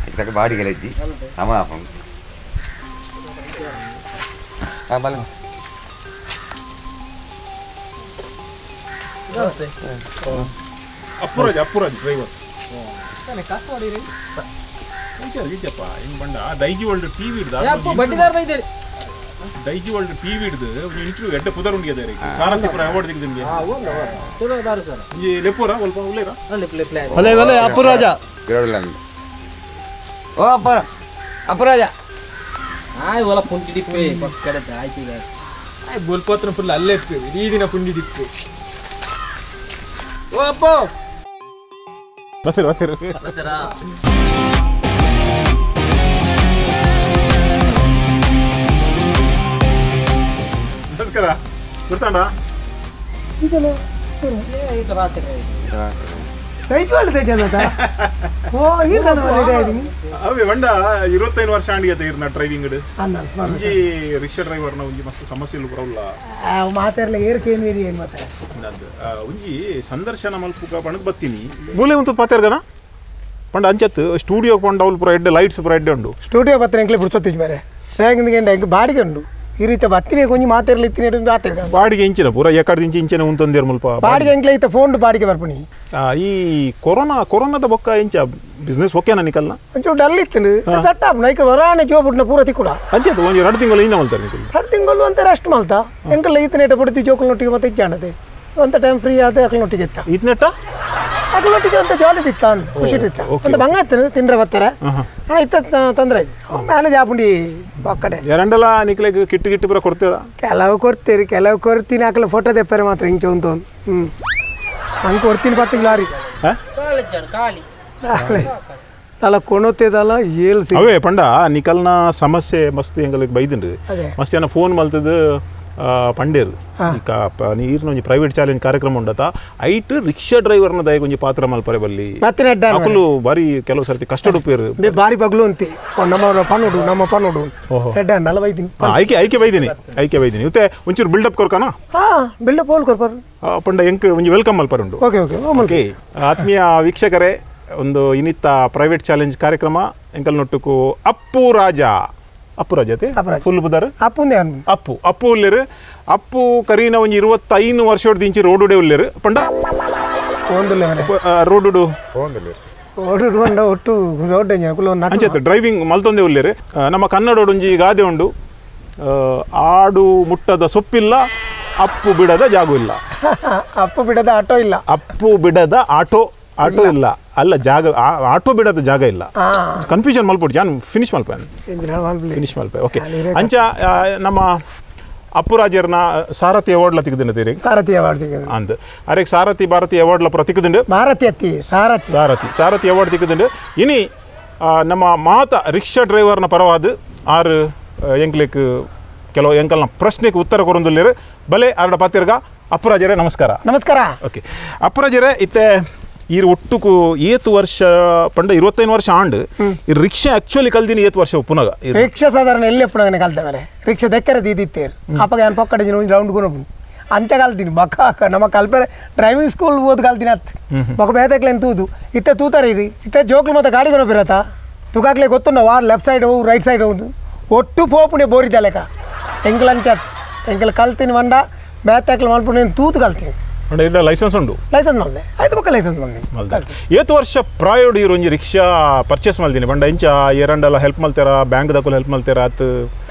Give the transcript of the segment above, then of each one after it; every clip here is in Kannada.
इतने बाड़ी के लिए जी हम आप हाँ Balu Appuraj driver Daijiworld TV Daijiworld TV interview at the Pudar Sarapura award. Lepura, Apuraja. Oh, Apuraja. I will put it away. I will put them for the left, reading a pundi. Oh, What's it? Kara, Kurtanda. Daijiworld Janata. Oh, you can driving. Away, Vanda, you wrote the Varshandia there, not driving it. Rickshaw driver now, you must Samasil Prola. Matter air came in Mata. Unji, Sandarsanamal Puka Panabatini. Bulletin to Patergana? Pandanchat, studio Pandal provide the lights provided. Studio Patrancle Pusotimere. Saying again, body can do. Here is a battery going to matter little water. Body inch, Pura Yakard inch and Unton Dermulpa. Body can play the phone to body company. Corona the Boca inch business Wokan and Nicola. And you done it. That's up like a Varana job with Napura Ticula. And yet, when you're running in Malta. Hunting on the rest Malta. Uncle Ethan about the Jokonotimate Janate. On the time free at the Aklotigeta. Itneta? Aklotica the Jolly Titan, push it. On the Bangat, Tindravatera. I thought Tandra. Manage Apundi. Yarandala, Nicola Kitty to Cortella. Kalau Cortina photo the Paramatring Chonton. Uncortin particularly. Tala Konote Dala, Yale. Away, Panda, Nikalna, Samase, must like Biden. Must have a phone Malta the Pandir. Near private challenge Karakram Data. I to rickshaw driver na Dai Patramal Parabali. Matina Akulu, Bari Kalosati, custard of Peru. The Bari Paglunti, or Namara Panodu, Namapanodu. Head and Alavaitin. I can wait in it. I can wait in it. When you build up Korkana? Build up all Korpar. Panda when you welcome Alparundo. Okay. Atmia Vikshakare on the Inita private challenge Karakrama, Uncle Notuko, Apuraja. Apurajate? Full Budar? Apundan. Apu Lere, Apu Karina when you wrote Tain or short inch road to Lere, Panda? Road to road and Yakulo. Driving Malton de Lere, Nama Kannada Dunji Gadundu, Adu Mutta the Sopilla, Apu Bida the Jaguilla. Apu Bida the Atoilla. Apu Bida the Auto illa. Alla Jaga, Auto Bida the Jaga illa. Confusion Malput, Jan, finish Malpan. Finish Malpan. Okay. Ancha Nama Apurajerna Sarati Award Latikadin. Sarati Award. And Arek Sarati Barati Award La Pratikadin. Marati, Sarati Award Tikadin. Ini Nama Mata rickshaw driver na Paravad are Yanklik Kelo Yankal Prasnik Uttara Korundulere, Bale Arda Patirga, Apurajere Namaskara. Namaskara. Okay. Apurajere ite ಈ ಒಟ್ಟುಕು 8 ವರ್ಷ ಪಂಡ 25 ವರ್ಷ ಆಂಡ್ ಈ ರಿಕ್ಷಾ ಆಕ್ಚುಲಿ ಕಲ್ದಿನಿ 8 ವರ್ಷ ಪುನಗ ರಿಕ್ಷಾ ಸಾಧಾರಣ ಎಲ್ಲಿ ಪುನಗ ಕಲ್ತವರೆ ರಿಕ್ಷಾ ದೆಕ್ಕರೆ ದೀದಿತ್ತೇರ್ ಅಪ್ಪಗ ಯಾನ್ ಪಕ್ಕಡೆ ದಿನ ರೌಂಡ್ ಗುನ ಅಂಚ ಕಲ್ದಿನಿ ಬಕ್ಕ ನಮ್ಮ ಕಲ್ಪರೆ ಡ್ರೈವಿಂಗ್ ಸ್ಕೂಲ್ ಓದ್ ಕಲ್ದಿನ ಅತ್ ಬಕ್ಕ ಬೇತಕ್ಲೆನ್ ತೂದು ಇತ್ತೆ ತೂತಾರಿ ಇತ್ತೆ ಜೋಕ್ಲು ಮತ್ತೆ ಗಾಡಿ ಗುನ ಬಿರತ ತುಕಾಕ್ಲೆ ಗೊತ್ತು ವಾ ಲೆಫ್ಟ್ ಸೈಡ್ ಹೋಗು ರೈಟ್ ಸೈಡ್ ಹೋಗು ಒಟ್ಟು ಪೋಪುನೆ ಬೋರಿದಲೆಕ ಎಂಗ್ಲಂಚ ಎಂಗ್ಲ ಕಲ್ತಿನಿ ಮಂಡ ಬೇತಕ್ಲೆ ಮಲ್ಪುನೆ ತೂತು ಕಲ್ತಿನಿ ಲೈಸೆನ್ಸ್ ಉಂಟು ಲೈಸೆನ್ಸ್ ಮಾಡಿದೆ ಆಯ್ತು ಬಕ್ಕ ಲೈಸೆನ್ಸ್ ಮಾಡಿ 8 ವರ್ಷ ಪ್ರಾಯೋಡ್ ಇರೋ ಒಂಜಿ ರಿಕ್ಷಾ ಪರ್ಚೇಸ್ ಮಾಡ್ತೀನಿ ಬಂಡ ಇಂಚ ಎರಡಲ್ಲ ಹೆಲ್ಪ್ ಮಾಡ್ತಾರ ಬ್ಯಾಂಕ್ ದಕ್ಕಲು ಹೆಲ್ಪ್ ಮಾಡ್ತಾರ ಅತ್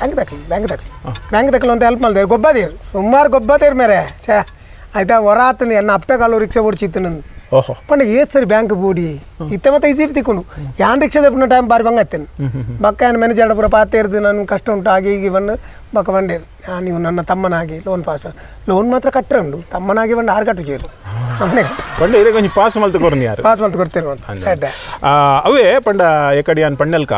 ಬ್ಯಾಂಕ್ ದಕ್ಕಲು ಅಂತ ಹೆಲ್ಪ್ ಮಾಡ್ತಾರೆ ಗೊಬ್ಬದೇರು ಸುಮಾರು ಗೊಬ್ಬದೇರು ಮೇರೆ ಛೇ ಆಯ್ತಾ ಹೊರಾತನಿ ಎನ್ನ ಅಪ್ಪೆ ಕಾಲು ರಿಕ್ಷಾ ಓಡಿಸಿತ್ತು ನಂದು ಪಂಡ ಏತ್ ಸರಿ ಬ್ಯಾಂಕ್ ಬೋಡಿ ಇತ್ತೆ ಮತ್ತೆ ಈಸಿ ತಿಕ್ಕೊಂಡು ಯಾನ್ ರಿಕ್ಷಾದ ಪುನಃ ಟೈಮ್ ಬಾರಿ ಬಂಗತ್ತೇನೆ ಬಕ್ಕ ಏನು ಮ್ಯಾನೇಜರ್ ಪೂರ ಪಾತೇರ್ದು ನಾನು ಕಷ್ಟ ಉಂಟು ಹಾಗೆ ಹೀಗೆ ಬಂದು ಬಕ್ಕ ಬಂಡೇರು ನೀವು ನನ್ನ ತಮ್ಮನಾಗಿ ಲೋನ್ ಪಾಸ್ ಲೋನ್ ಮಾತ್ರ ಕಟ್ಟರೆ ಉಂಟು ತಮ್ಮನಾಗಿ ಬಂದು 6 ಕಟ್ಟು ಚೇರು ನಮ್ಮನೆ ಬಂಡೆ ಇರೇ ಕೊಂಚ ಪಾಸ್ ಮಲ್ತ ಕೊರ್ನಿ ಯಾರು ಪಾಸ್ ಮಲ್ತ ಕೊಡ್ತೇನೆ ಅಂತ ಅವೇ ಪಂಡ ಎಕಡಿ ಅನ್ ಪಣ್ಣಲ್ಕ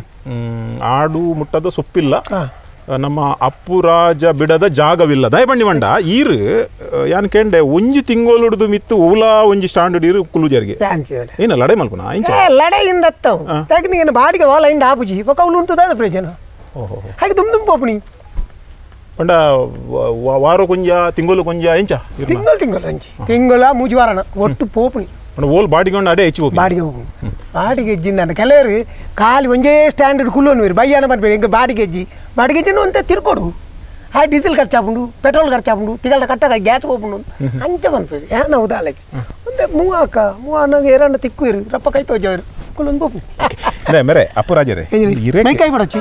ಆಡು ಮುಟ್ಟದ ಸೊಪ್ಪಿಲ್ಲ ನಮ್ಮ ಅಪ್ಪುರಾಜ ಬಿಡದ ಜಾಗವಿಲ್ಲ ದಯ ಬಂಡಿ ಮಂಡ ಈರು ಯಾನ್ ಕೇಂಡೆ ಒಂಜಿ ತಿಂಗೋಲು ಹಿಡಿದು ಮಿತ್ತು ಓಲಾ ಒಂಜಿ ಸ್ಟಾಂಡ್ ಇರು ಕುಲುಜರ್ಗೆ ಏನ ಲಡೆ ಮಲ್ಪುನ ಲಡೆ ಇಂದ ಅತ್ತವು ತಾಕಿನ ಬಾಡಿಗೆ ವಾಲ ಇಂದ ಆಪುಜಿ ಪಕ್ಕ ಅವಳು ಉಂಟದ ಪ್ರಯೋಜನ ಹಾಗೆ ತುಂಬ ಪೋಪುನಿ ಪಂಡ ವಾರ ಕೊಂಜ ತಿಂಗೋಲು ಕೊಂಜ ಎಂಚ ತಿಂಗೋಲು ಅಂಚಿ ತಿಂಗೋಲ ಮೂಜಿ ವಾರನ ಒಟ್ಟು ಪೋಪುನಿ ಓಲ್ ಬಾಡಿಗೆ ಅಡೆ ಹೆಚ್ಚು ಹೋಗಿ ಬಾಡಿಗೆ ಹೋಗು ಬಾಡಿಗೆ ಹೆಜ್ಜಿಂದ ಕೆಲವರು ಖಾಲಿ ಒಂದೇ ಸ್ಟ್ಯಾಂಡರ್ಡ್ ಕುಲ್ಲೋನು ಬಯ್ಯಾನ ಬರ್ಬೇಕು ಹಿಂಗೆ ಬಾಡಿಗೆ ಹೆಜ್ಜಿನ ಅಂತ ತಿರ್ಕೊಡು ಆ ಡೀಸೆಲ್ ಖರ್ಚಾಪುಂಡು ಪೆಟ್ರೋಲ್ ಖರ್ಚಾಪುಂಡು ತಿಗಲ್ದ ಕಟ್ಟಾಗ ಗ್ಯಾಸ್ ಹೋಗ್ಬಿಡು ಅಂಚೆ ಬಂದ್ಬಿಡಿ ಏನು ಹೌದಾ ಅಲ್ಲ ಒಂದೇ ಮೂವನ್ನಾಗ ಏರಣ್ಣ ತಿಕ್ಕು ಇರು ರಪ್ಪ ಕೈ ತೋಜವ್ರು ಕುಲ್ಲೊಂದು ಹೋಗು ಮೇರೆ ಅಪ್ಪರಾಜರೇ ಮೈ ಕೈ ಬಿಡಚ್ಚಿ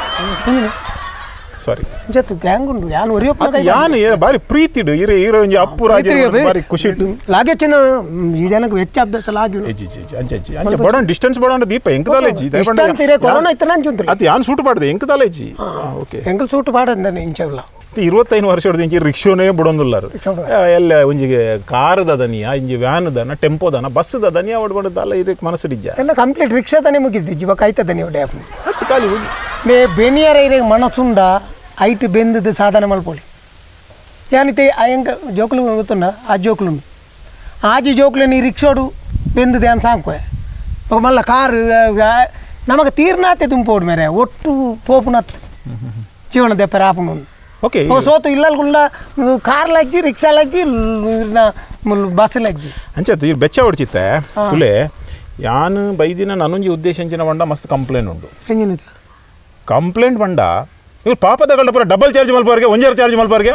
ಸಾರಿ ಅಂಚತ್ತು ಗ್ಯಾಂಗ್ ಉಂಡು ಯಾನು ಒರಿಯಪ್ಪ ಯಾನು ಬಾರಿ ಪ್ರೀತಿಡು ಇರೋ ಒಂಜಿ ಅಪ್ಪರಾಜ ಬಾರಿ ಖುಷಿ ಲಾಗೆ ಚಿನ್ನ ಈ ಜನಕ್ಕೆ ವೆಚ್ಚ ಅಭ್ಯಾಸ ಲಾಗಿ ಅಂಚೆ ಬಡೋಣ ಡಿಸ್ಟೆನ್ಸ್ ಬಡೋಣ ದೀಪ ಎಂಕದಾಲೇಜಿ ಕೊರೋನಾ ಇತ್ತನ ಅಂಚುಂತ್ರಿ ಅದು ಯಾನ್ ಸೂಟ್ ಪಾಡ್ದೆ ಎಂಕದಾಲೇಜಿ ಓಕೆ ಎಂಕಲ್ ಸೂಟ್ ಪಾಡಂದಾನೆ ಇಂಚಲ್ಲ 25 ವರ್ಷ ಹೊಡೆದು ಇಂಚಿ ರಿಕ್ಷೋನೇ ಬಿಡೊಂದುಲ್ಲಾರು ಎಲ್ಲ ಒಂಜಿಗೆ ಕಾರದ ದನಿಯ ಇಂಜಿ ವ್ಯಾನ್ ದನ ಟೆಂಪೋ ದನ ಬಸ್ ದನಿಯ ಹೊಡ್ಬಾರ್ದಲ್ಲ ಇದಕ್ಕೆ ಮನಸ್ಸು ಡಿಜ್ಜ ಎಲ್ಲ ಕಂಪ್ಲೀಟ್ ರಿಕ್ಷಾ ತಾನೇ ಮುಗಿದ್ದು ಇವಾಗ ಕಾಯ್ತಾ ದನಿ ಹೊಡೆ ಹತ್ತು ಖಾಲಿ ಹೋಗಿ ನೇ ಬೆನಿಯರ ಇರಿಗೆ ಮನಸ್ಸುಂಡ ಐಟ್ ಬೆಂದದ್ದು ಸಾಧನ ಮಲ್ಪೊಳಿ ಯಾನಿತೆ ಅಯ್ಯಂಕ ಜೋಕುಲು ಗೊತ್ತುಂಡ ಆ ಜೋಕುಲು ಆಜಿ ಜೋಕುಲು ನೀ ರಿಕ್ಷೋಡು ಬೆಂದದ್ದು ಏನು ಸಾಂಕುವೆ ಮಲ್ಲ ಕಾರು ನಮಗೆ ತೀರ್ನಾತೆ ತುಂಬೋಡು ಮೇರೆ ಒಟ್ಟು ಪೋಪುನತ್ ಜೀವನ ದೆಪ್ಪರ ಆಪುನು ಓಕೆ ಸೋತು ಇಲ್ಲಲ್ಗುಂಡ ಕಾರ್ಲಜ್ಜಿ ರಿಕ್ಷಾಲಜ್ಜಿ ಬಸ್ಲಜ್ಜಿ ಅಂಚೆ ಇರ್ ಬೆಚ್ಚ ಹೊಡ್ಚಿತ್ತೆ ತುಲೆ ಯಾನು ಬೈದಿನ ನನೊಂಜಿ ಉದ್ದೇಶ ಅಂಚಿನ ಬಂಡ ಮಸ್ತ್ ಕಂಪ್ಲೇಂಟ್ ಉಂಡು ಹೆಂಗಿನಿದೆ ಕಂಪ್ಲೇಂಟ್ ಬಂಡ ಇವ್ರು ಪಾಪ ತಗೊಂಡ ಪೂರ ಡಬಲ್ ಚಾರ್ಜ್ ಮಲ್ಪವ್ರಿಗೆ ಒಂಜಾರು ಚಾರ್ಜ್ ಮಲ್ಪವ್ರಿಗೆ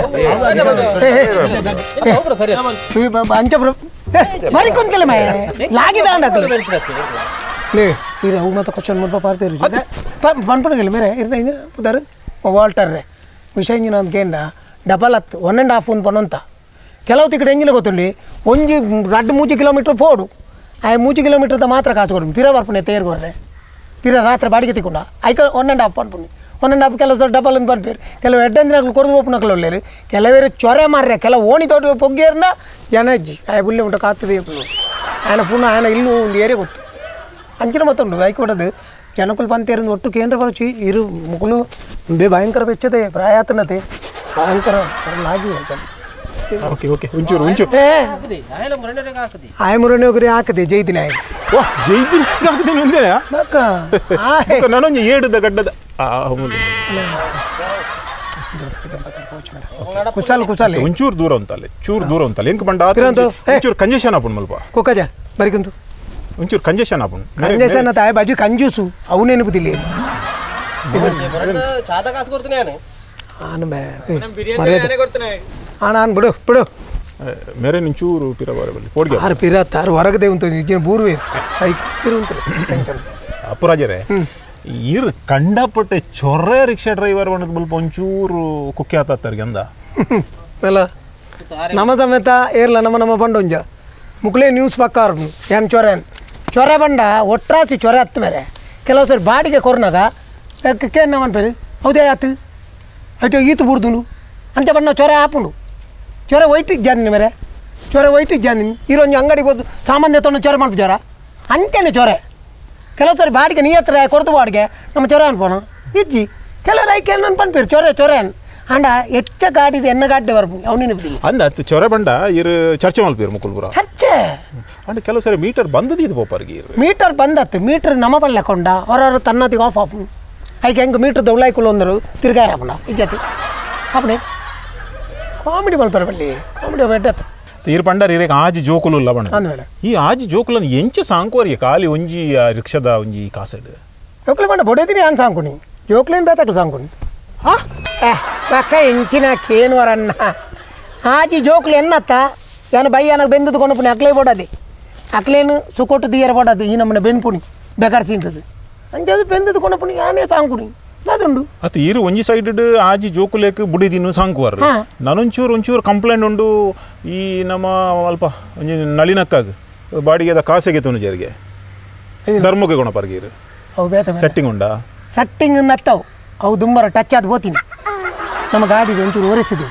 ಅಂಚ ಮರಿಕೊಂತಲ್ಲ ಮೇ ಲಾಗಿದ ಲೇ ಇರ ಅವು ಮತ್ತೆ ಕ್ವಶನ್ ಮಲ್ಪ ಪಾರ್ತೀರಿ ಪನ್ಪಣಗಿಲ್ಲ ಮೇರೆ ಇರ್ನ ಹಿಂಗೆ ಪುದಾರು ವಾಲ್ಟರ್ ರೇ ವಿಷಯ ಇಂಜಿನ ಒಂದು ಕೇಂದ್ರ ಡಬಲ್ 1.5 ಒಂದು ಪನಂತ ಕೆಲವು ತಿಕ್ಕಡೆ ಹೆಂಗಿನ ಗೊತ್ತುಂಡಿ ಒಂಜಿ 2-3 ಕಿಲೋಮೀಟ್ರ್ ಪೋಡು ಆ 3 ಕಿಲೋಮೀಟ್ರ್ ಮಾತ್ರ ಕಾಸು ಕೊಡು ಪಿರ ಬರ್ಪಣೆ ತೇರ್ಗೊಡ್ರೆ ಪಿರ ರಾತ್ರಿ ಬಾಡಿಗೆ ತಿಕ್ಕೊಂಡ ಐಕ 1.5 ಪನ್ಪುಣಿ 1.5 ಕೆಲವು ಡಬಲ್ ಅಂತ ಪನ್ಪೇರು ಕೆಲವು ಎಡ್ಡಂದಿನಾಗ್ಲು ಕೊರದು ಹೋಗ್ಪುನಕ್ಲು ಒಳ್ಳೆರು ಕೆಲವೇರು ಚೊರೆ ಮಾರ್ರೆ ಕೆಲವು ಓಣಿ ತೋಟ ಪೊಗ್ಗೇರ್ನ ಜನ ಅಜ್ಜಿ ಆಯ ಬುಲ್ಲೆ ಉಂಟ ಕಾತ್ತದೆ ಆಯನ ಪುನಃ ಆಯನ ಇಲ್ಲೂ ಒಂದು ಏರಿಯಾ ಗೊತ್ತು ಅಂಚಿನ ಮತ್ತೊಂದು ಐಕ್ ಕೊಡೋದು ಜನಕುಲ್ ಪಂತೇರಿಂದ ಒಟ್ಟು ಕೇಂದ್ರ ಬರಚಿ ಇರು ಮುಕುಲು ಮುಂದೆ ಭಯಂಕರ ವೆಚ್ಚತೆ ಪ್ರಾಯಾತನತೆ ಭಯಂಕರ ಲಾಗಿ ಓಕೆ ಓಕೆ ಒಂಚೂರು ಒಂಚೂರು ಆಯ ಮುರಣಿಯೋಗರಿ ಹಾಕದೆ ಜೈದಿನ ಓ ಜೈದಿನ ಹಾಕದೇನು ಒಂದೇನಾ ನಾನೊಂದು ಏಡದ ಗಡ್ಡದ ಕುಶಾಲ್ ಕುಶಾಲ್ ಒಂಚೂರು ದೂರ ಅಂತಲ್ಲ ಚೂರು ದೂರ ಅಂತಲ್ಲ ಹೆಂಗೆ ಬಂಡ ಒಂಚೂರು ಕಂಜೆಷನ್ ಆಪುಣ್ ಮಲ್ಪ ಕುಕ್ಕಜ ಬರಿಕಂತು ಒಂಚೂರು ಕಂಜೆಷನ್ ಆಪುಣ್ ಕಂಜೆಷನ್ ತಾಯ ಬಾಜು ಕಂಜೂಸು ಅವು ನೆನಪುದಿಲ್ಲ ನಾನು ಬಿಡು ಬಿಡು ಮೇರೆ ನಿಂಚೂರು ಪಿರ ಬರಬಲ್ಲಿ ಪೋಡ್ಗೆ ಆರು ಪಿರ ತಾರು ಹೊರಗದೆ ಉಂಟು ಇಜ್ಜಿನ ಬೂರ್ವೆ ಅಪ್ಪರಾಜರೇ ಇರ್ ಕಂಡಪಟ್ಟೆ ಚೊರ್ರೆ ರಿಕ್ಷಾ ಡ್ರೈವರ್ ಬಂದ್ ಬಲ್ಪ ಒಂಚೂರು ಕುಕ್ಕೆ ಆತಾರ್ಗೆ ಅಂದ ಅಲ್ಲ ನಮ್ಮ ಸಮೇತ ಏರ್ಲ ನಮ್ಮ ಬಂಡೊಂಜ ಮುಕ್ಲೇ ನ್ಯೂಸ್ ಪಕ್ಕಾರು ಏನು ಚೊರೆ ಬಂಡ ಒಟ್ರಾಸಿ ಚೊರೆ ಹತ್ತು ಮೇರೆ ಕೆಲವು ಸರಿ ಬಾಡಿಗೆ ಕೊರ್ನಾಗ ಕೇನ್ ಅನ್ಪೇರಿ ಹೌದೇ ಆತು ಅಯ್ಯೋ ಈತು ಬಿಡ್ದು ಅಂತೆ ಬಣ್ಣ ಚೊರೆ ಹಾಪುಂಡು ಚೊರೆ ವೈಟಿಗೆ ಜಾನಿ ಮೇರೆ ಚೊರೆ ವೈಟಿಗೆ ಜಾನಿ ಇರೊಂದು ಅಂಗಡಿಗೆ ಹೋದು ಸಾಮಾನ್ಯ ತೊಗೊಂಡು ಚೊರೆ ಮಾಡ್ಬಿಜಾರ ಅಂತೇನೆ ಚೊರೆ ಕೆಲವು ಸರಿ ಬಾಡಿಗೆ ನೀ ಹತ್ರ ಕೊರತು ಬಾಡಿಗೆ ನಮ್ಮ ಚೊರೆ ಅನ್ಪೋಣ ಇಜ್ಜಿ ಕೆಲವರು ಐಕೆ ನನ್ನ ಪನ್ಪೇರು ಚೊರೆ ಅಂಡ ಹೆಚ್ಚ ಗಾಡಿ ಎನ್ನ ಗಾಡಿ ಬರ್ಬೋದು ಅವನಿನ ಬಿಡಿ ಅಂದ ಚೊರೆ ಬಂಡ ಇರು ಚರ್ಚೆ ಮಲ್ಪೇರು ಮುಕುಲ್ಪುರ ಚರ್ಚೆ ಅಂಡ್ ಕೆಲವು ಸರಿ ಮೀಟರ್ ಬಂದದಿದ್ದು ಪೋಪರ್ಗೆ ಮೀಟರ್ ಬಂದತ್ತು ಮೀಟರ್ ನಮ್ಮ ಬಳ್ಳೆ ಕೊಂಡ ಹೊರವರು ತನ್ನತಿಗೆ ಆಫ್ ಆಪು ಐಕೆ ಹೆಂಗೆ ಮೀಟರ್ ದೌಳಾಯ್ಕುಲು ಅಂದರು ತಿರ್ಗಾರಪ್ಪಣ ಇಜ್ಜತಿ ಅಪ್ಪಣೆ ಕಾಮಿಡಿ ಮಲ್ಪರ ಬಲ್ಲಿ ಕಾಮಿಡಿ ಬೆಟ್ಟತ್ತು ಇರು ಪಂಡರ್ ಇರೇಕ ಆಜಿ ಜೋಕುಲು ಇಲ್ಲ ಬಣ್ಣ ಅಂದಮೇಲೆ ಈ ಆಜಿ ಜೋಕುಲನ್ನು ಎಂಚ ಸಾಂಕೋರಿಗೆ ಖಾಲಿ ಒಂಜಿ ರಿಕ್ಷಾದ ಒಂಜಿ ಕಾಸಡ್ ಜೋಕ್ಲಿ ಬಂಡ ಬೊಡೆದಿನಿ ಏನು ಸಾಂಕೊನಿ ಜೋಕ್ಲೇನು ಬೇತಾಕಲು ಸಾಂಕೊನಿ ಅಕ್ಕ ಎಂಚಿನ ಕೇನುವರನ್ನ ಆಜಿ ಜೋಕ್ಲಿ ಎನ್ನತ್ತ ಏನು ಬಯ್ಯನಗೆ ಬೆಂದದು ಕೊಣಪುನಿ ಅಕ್ಲೇ ಬೊಡದೆ ಅಕ್ಲೇನು ಸುಕೊಟ್ಟು ದಿಯರ ಬೊಡದು ಈ ನಮ್ಮನೆ ಬೆನ್ಪುಣಿ ಬೆಗಾರ್ ತಿಂತದು ಅಂಚದು ಬೆಂದದು ಕೊಣಪುನಿ ಯಾನೇ ಸಾಂಕುಣಿ ಅದುಂಡು ಅತ್ತು ಇರು ಒಂಜಿ ಸೈಡ್ ಆಜಿ ಜೋಕುಲೇಕ್ ಬುಡಿದಿನು ಸಾಂಕುವಾರ ಒಂಚೂರು ಕಂಪ್ಲೇಂಟ್ ಉಂಡು ಈ ನಮ್ಮ ಅಲ್ಪ ಒಂಜಿ ನಳಿನಕ್ಕಾಗ ಬಾಡಿಗೆದ ಕಾಸಿಗೆ ತುನುಜರಿಗೆ ಧರ್ಮಕ್ಕೆ ಗುಣಪರ್ಗೆ ಇರು ಅವು ಬೇತ ಸೆಟ್ಟಿಂಗ್ ಉಂಡಾ ಸೆಟ್ಟಿಂಗ್ ನತ್ತವು ಅವು ದುಂಬರ ಟಚ್ ಆದ ಹೋತೀನಿ ನಮ್ಮ ಗಾಡಿದು ಒಂಚೂರು ಒರೆಸಿದ್ವಿ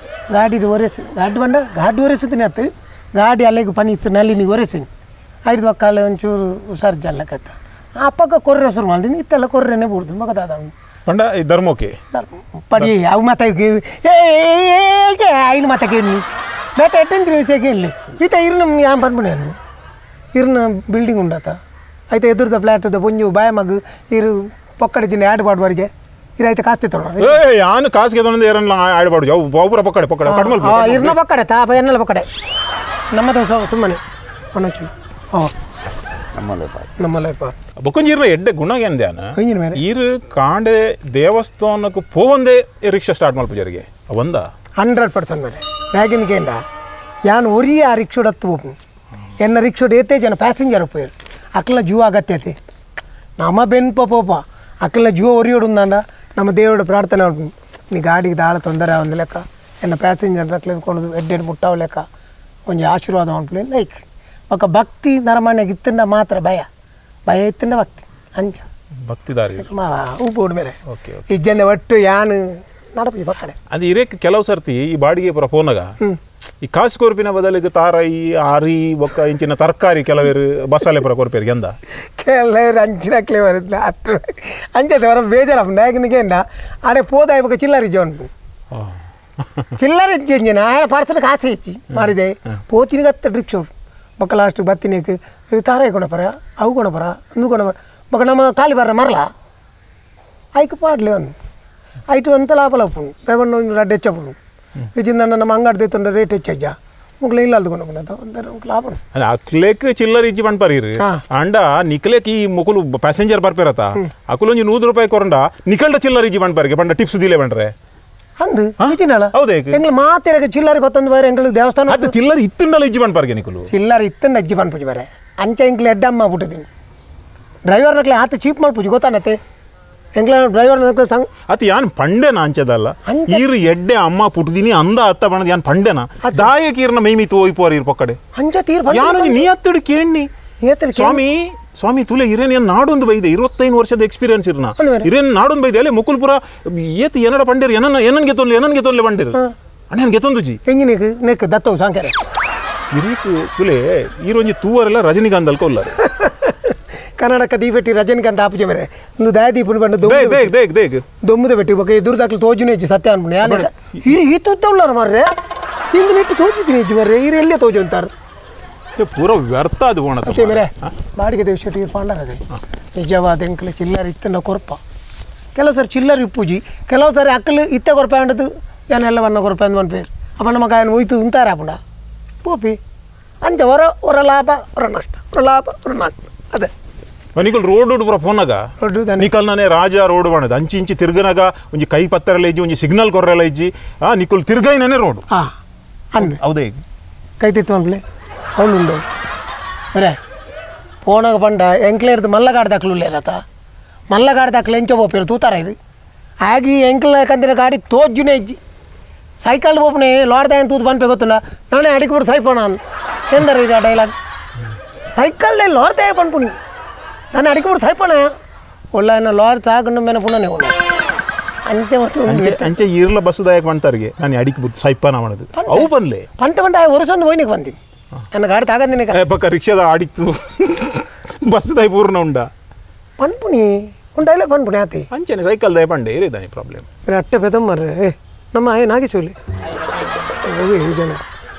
ಗಾಡಿ ಒರೆಸಿದ್ದೀನಿ ಅತ್ತು ಗಾಡಿ ಅಲ್ಲಿಗೆ ಪನಿ ಇತ್ತು ನಲ್ಲಿನಿಗೆ ಒರೆಸಿ ಐದು ಒಕ್ಕಲ್ಲಿ ಒಂಚೂರು ಹುಷಾರು ಜಲ್ಲಕತ್ತ ಆ ಪಕ್ಕ ಕೊರ್ರೆ ಹೆಸರು ಮಾಡಿದೀನಿ ಇತ್ತೆಲ್ಲ ಕೊರ್ರೆನೇ ಬಿಡ್ದು ಮಗದಾದ ಅವನು ಪಂಡ ಈ ಧರ್ಮಕ್ಕೆ ಪಡಿ ಅವು ಮಾತಾ ಐದು ಮಾತಾ ಕೇಳಿ ಬೇತ ಎಟ್ಟಂದ್ರಿ ವಿಷಯಕ್ಕೆ ಇಲ್ಲಿ ಈತ ಇರ್ನ ಯಾನ್ ಪನ್ಪುಣೆ ಇರ್ನ ಬಿಲ್ಡಿಂಗ್ ಉಂಡಾತ ಆಯ್ತಾ ಎದುರ್ದ ಫ್ಲ್ಯಾಟ್ದ ಪೊಂಜು ಬಾಯ ಮಗು ಇರು ಪಕ್ಕಡೆ ಜಿನ್ನೆ ಆಡು ಪಾಡುವರಿಗೆ ಇರೈತೆ ಕಾಸ್ತಿ ತೊಗೊಂಡು ಯಾನು ಕಾಸಿಗೆ ತೊಗೊಂಡು ಏರನ್ನ ಆಡ್ಬಾರ್ದು ಯಾವ ಪಕ್ಕಡೆ ಕಡಿಮೆ ಇರ್ನ ಪಕ್ಕಡೆ ತಾಪ ಎನ್ನಲ್ಲ ಪಕ್ಕಡೆ ನಮ್ಮದು ಸುಮ್ಮನೆ ಅನ್ನೋಚಿ ಹಾಂ ನಮ್ಮಲ್ಲೇ ಬೊಕ್ಕೊಂಜಿರ್ನ ಎಡ್ಡೆ ಗುಣಗೇಂದ್ಯಾನ ಹಿಂಗಿನ ಮೇಲೆ ಈರು ಕಾಂಡೆ ದೇವಸ್ಥಾನಕ್ಕೆ ಪೋವಂದೇ ರಿಕ್ಷಾ ಸ್ಟಾರ್ಟ್ ಮಲ್ಪುಜರಿಗೆ ಒಂದ 100% ಮೇಲೆ ಬ್ಯಾಗಿನ್ಗೇಂಡ ಯಾನು ಒರಿಯ ಆ ರಿಕ್ಷೋಡತ್ತು ಹೋಗು ಎನ್ನ ರಿಕ್ಷೋಡ್ ಏತೆ ಜನ ಪ್ಯಾಸೆಂಜರ್ ಉಪಯೋಗ ಅಕ್ಕಲ ಜೀವ ಅಗತ್ಯತೆ ನಮ್ಮ ಬೆನ್ಪ ಪೋಪ ಅಕ್ಕಲ ಜೀವ ಒರಿಯೋಡುಂದಾಂಡ ನಮ್ಮ ದೇವರ ಪ್ರಾರ್ಥನೆ ಮಾಡ್ಬೋದು ನೀ ಗಾಡಿಗೆ ದಾಳ ತೊಂದರೆ ಅವನ ಲೆಕ್ಕ ಎನ್ನ ಪ್ಯಾಸೆಂಜರ್ ಅಕ್ಲೇಕೊಂಡು ಎಡ್ಡೆಡ್ ಮುಟ್ಟಾವ ಲೆಕ್ಕ ಒಂಜಿ ಆಶೀರ್ವಾದ ಮಾಡ್ಲಿ ಲೈಕ್ ఒక భక్తి నరమణ్యకి ఇత్తుండ మాత్ర భయ ఇత్తుండ భక్తి అంచ ಭಕ್ತಿದಾರಿ మా ఊపోడు మేరే ఇజ్జంద ಒಟ್ಟು ಯಾನು ನಡಪಿ ಪಕ್ಕಡೆ ಅದು ಇರೇಕ್ ಕೆಲವು ಸರ್ತಿ ಈ ಬಾಡಿಗೆ ಪುರ ಫೋನಾಗ ಈ ಕಾಸು ಕೊರ್ಪಿನ ಬದಲಿಗೆ ತಾರಾಯಿ ಆರಿ ಬೊಕ್ಕ ಇಂಚಿನ ತರಕಾರಿ ಕೆಲವರು ಬಸಾಲೆ ಪುರ ಕೊರ್ಪೇರಿಗೆ ಎಂದ ಕೆಲವರು ಅಂಚಿನಕ್ಲೇ ಬರುತ್ತೆ ಅಷ್ಟು ಅಂಚತೆ ವರ ಬೇಜಾರಪ್ಪ ನಾಯಕನಿಗೆ ಆಡೆ ಪೋದ ಇವಾಗ ಚಿಲ್ಲರಿ ಜೋನ್ ಚಿಲ್ಲರಿ ಇಜ್ಜಿನ ಆడ ಪರ್ಸನ್ ಕಾಸೆ ಇಚ್ಚಿ ಮಾರಿದೆ ಪೋತಿನಿಗತ್ತ ರಿಕ್ಷೋಡು ಬೊಕ್ಕ ಲಾಸ್ಟ್ ಬತ್ತಿನಿಗೆ ತಾರಾಯಿ ಕೊಣಪರ ಅವು ಕೊಣಪರ ಅಂದು ಕೊಣಪರ ಬೊಕ್ಕ ನಮ್ಮ ಖಾಲಿ ಬರ್ರ ಮರಲ ಐಕ್ ಪಾಡ್ಲಿ ಅವನು ಐಟು ಅಂತ ಲಾಪಲಪ್ಪು ರೇವಣ್ಣ ರಡ್ಡು ಹೆಚ್ಚಪ್ಪು ಇಜಿಂದ ನಮ್ಮ ಅಂಗಡಿ ತೆತ್ತೊಂಡ ರೇಟ್ ಹೆಚ್ಚಜ್ಜ ಮುಗ್ಲ ಇಲ್ಲ ಅಲ್ದು ಕೊಣಪು ಅಂತ ಲಾಭ ಅಕ್ಲೇಕ್ ಚಿಲ್ಲರ್ ಇಜ್ಜಿ ಬಂದ್ಪರೀರಿ ಅಂಡ ನಿಕ್ಲೇಕ್ ಈ ಮುಕುಲು ಪ್ಯಾಸೆಂಜರ್ ಬರ್ಪೇರತ ಅಕುಲು ಒಂಜಿ 100 ರೂಪಾಯಿ ಕೊರಂಡ ನಿಕಲ್ಡ ಚಿಲ್ಲರ್ ಇಜ್ಜಿ ಬಂದ್ಪರಿಗೆ ಬಂಡ ಟಿಪ್ಸ್ ದಿಲೆ ಬಂಡ್ರೆ ಅಂದು ಇಜಿನಲ್ಲ ಹೌದೇ ಎಂಗ್ಲ ಮಾತಿರಗ ಚಿಲ್ಲರಿ 11 ಬೇರೆ ಎಂಗ್ಲ ದೇವಸ್ಥಾನ ಅದು ಚಿಲ್ಲರ್ ಇತ್ತಂಡಲ್ಲ ಇಜ್ಜಿ ಬಂದ್ಪರ್ಗೆ ನಿಕುಲು ಚಿಲ್ಲರ್ ಇತ್ತಂಡ ಇಜ್ಜಿ ಬಂದ್ಪುಜಿ ಬೇರೆ ಅಂಚ ಎಂಗ್ಲ ಎಡ್ಡಮ್ಮ ಬಿಟ್ಟಿದ್ದೀನಿ ಡ್ರೈವರ್ನಕ್ಲೆ ಆತ ಚೀಪ್ ಮಾಡ್ಪುಜಿ ಗೊತ್ತಾನತ್ತೆ ಎಂಗ್ಲ ಡ್ರೈವರ್ನಕ್ಲೆ ಸಂಗ್ ಅದು ಯಾನ್ ಪಂಡೆನ ಅಂಚದಲ್ಲ ಈರು ಎಡ್ಡೆ ಅಮ್ಮ ಪುಟ್ಟಿದೀನಿ ಅಂದ ಅತ್ತ ಬಣ್ಣದ ಯಾನ್ ಪಂಡೆನ ದಾಯಕೀರ್ನ ಮೈಮಿತು ಹೋಯ್ಪೋರ್ ಇರ್ ಪಕ್ಕಡೆ ಅಂಚ ತೀರ್ ಯಾನು ನೀ ಹತ್ತಡು ಕೇಳಿ ಸ್ವಾಮಿ ತುಲೆ ಇರೇನ್ ಏನ್ ನಾಡೊಂದು ಬೈದೆ 25 ವರ್ಷದ ಎಕ್ಸ್ಪೀರಿಯನ್ಸ್ ಇರ್ನ ಇರೇನ್ ನಾಡೊಂದು ಬೈದೆ ಅಲ್ಲೇ ಮುಕುಲ್ಪುರ ಏತ್ ಏನಡ ಪಂಡೇರ್ ಏನನ್ಗೆ ತೊನ್ಲೆ ಬಂಡೇರ್ ಅಣ್ಣ ಗೆತ್ತೊಂದುಜಿ ಹೆಂಗಿನಿಗೆ ನೆಕ್ ದತ್ತವು ಸಾಂಕೆರೆ ಇರೀಕ್ ತುಲೆ ಈರೊಂಜಿ ತೂವರೆಲ್ಲ ರಜನಿಕಾಂತ್ ಅಲ್ಕೊಲ್ಲಾರೆ ಕರ್ನಾಟಕ ದೀಪೆಟ್ಟಿ ರಜನಿಕಾಂತ್ ಆಪುಜೆ ಮೇರೆ ಒಂದು ದಯದೀಪುನ ಬಂದು ದೊಮ್ಮದ ಬೆಟ್ಟಿ ಬಗ್ಗೆ ಎದುರುದಾಕ್ಲು ತೋಜುನೇ ಇಜ್ಜಿ ಸತ್ಯ ಅನ್ಬಿಡಿ ಯಾನೆ ಈ ತೊತ್ತಳ್ಳಾರ ಮಾರ್ರೆ ಹಿಂಗೆ ನೆಟ್ಟು ತೋಜಿದ್ದೀನಿ ಇಜ್ಜಿ ಮಾರ್ರೆ ಇರು ಎಲ್ಲೇ ತೋಜು ಅಂತಾರೆ ಪೂರ ವ್ಯರ್ಥ ಅದು ಅತ್ತೆ ಮೇರೆ ಬಾಡಿಗೆ ದೇವಶೆಟ್ಟಿ ಪಾಂಡರದೆ ನಿಜವಾದ ಎಂಕಲೆ ಚಿಲ್ಲರ್ ಇತ್ತನ್ನ ಕೊರಪ ಕೆಲವು ಸಾರಿ ಚಿಲ್ಲರ್ ಇಪ್ಪುಜಿ ಕೆಲವು ಸಾರಿ ಅಕ್ಕಲು ಇತ್ತ ಕೊರಪ ಅಂಡದು ಏನೆಲ್ಲ ವನ್ನ ಕೊರಪ ಅಂದ್ ಒಂದು ಪೇರು ಅಪ್ಪ ನಮ್ಮ ಕಾಯನ ಹೋಯ್ತು ಉಂತಾರೆ ಅಪ್ಪಣ ಪೋಪಿ ಅಂತೆ ಹೊರ ಲಾಭ ಹೊರ ನಷ್ಟ ಹೊರ ಲಾಭ ಹೊರ ನಷ್ಟ ಅದೇ ನಿಕಲ್ ರೋಡ್ ಪೂರ ಫೋನಾಗ ನಿಕಲ್ನೇ ರಾಜ ರೋಡ್ ಬಣ್ಣದ ಅಂಚಿ ಇಂಚಿ ತಿರ್ಗನಾಗ ಒಂಜಿ ಕೈ ಪತ್ತರೆಲ್ಲ ಇಜ್ಜಿ ಒಂಜಿ ಸಿಗ್ನಲ್ ಕೊರ್ರೆಲ್ಲ ಇಜ್ಜಿ ನಿಕಲ್ ತಿರ್ಗೈನೇ ರೋಡ್ ಅಂದ್ ಹೌದೇ ಕೈ ತಿತ್ತು ಅನ್ಲೆ ಅವಳುಂಡು ಮರೆ ಫೋನಾಗ ಪಂಡ ಎಂಕ್ಲೇರ್ದು ಮಲ್ಲಗಾಡ್ ದಾಕ್ಲುಲ್ಲೇರತ ಮಲ್ಲಗಾಡ್ ದಾಕ್ಲೆ ಎಂಚ ಬೋಪೇರು ತೂತಾರ ಇದು ಆಗಿ ಎಂಕ್ಲ ಕಂದಿನ ಗಾಡಿ ತೋಜುನೇ ಇಜ್ಜಿ ಸೈಕಲ್ ಬೋಪನೆ ಲೋಡ್ದ ಏನು ತೂತು ಬಂದ್ಪೇ ಗೊತ್ತುಂಡ ನಾನೇ ಅಡಿಕ್ಬಿಡು ಸೈಪೋಣ ಎಂದರ ಇದು ಆ ಡೈಲಾಗ್ ಸೈಕಲ್ನೇ ಲೋಡ್ದೆ ಬಂದ್ಪುಣಿ ನಾನು ಅಡಿಕ್ಬಿಡು ಸೈಪೋಣ ಒಳ್ಳೆ ಲೋಡ್ ತಾಕೊಂಡು ಮೇಲೆ ಪುನಃ ಒಳ್ಳೆ ಅಂಚೆ ಮತ್ತು ಅಂಚೆ ಈರ್ಲ ಬಸ್ ದಾಯಕ ಬಂತಾರಿಗೆ ನಾನು ಅಡಿಕ್ಬಿಟ್ಟು ಸೈಪಾನ ಮಾಡೋದು ಅವು ಬಂದ್ಲೆ ಪಂಟ ವರ್ಷೊಂದು ಹೋಯ್ನಿಗೆ ಬಂದೀನಿ ನನ್ನ ಗಾಡಿ ತಾಗದಿನ ಪಕ್ಕ ರಿಕ್ಷಾದ ಆಡಿತ್ತು ಬಸ್ ದಾಯ ಪೂರ್ಣ ಉಂಡ ಪನ್ಪುಣಿ ಉಂಡಾಯಿಲ್ಲ ಪನ್ಪುಣಿ ಆತಿ ಅಂಚೆನೆ ಸೈಕಲ್ ದಾಯ ಪಂಡೆ ಏರಿದ್ದಾನೆ ಪ್ರಾಬ್ಲಮ್ ಅಟ್ಟೆ ಬೆದಮ್ಮರ್ರೆ ನಮ್ಮ ಏನಾಗಿಸೋಲಿ ಜನ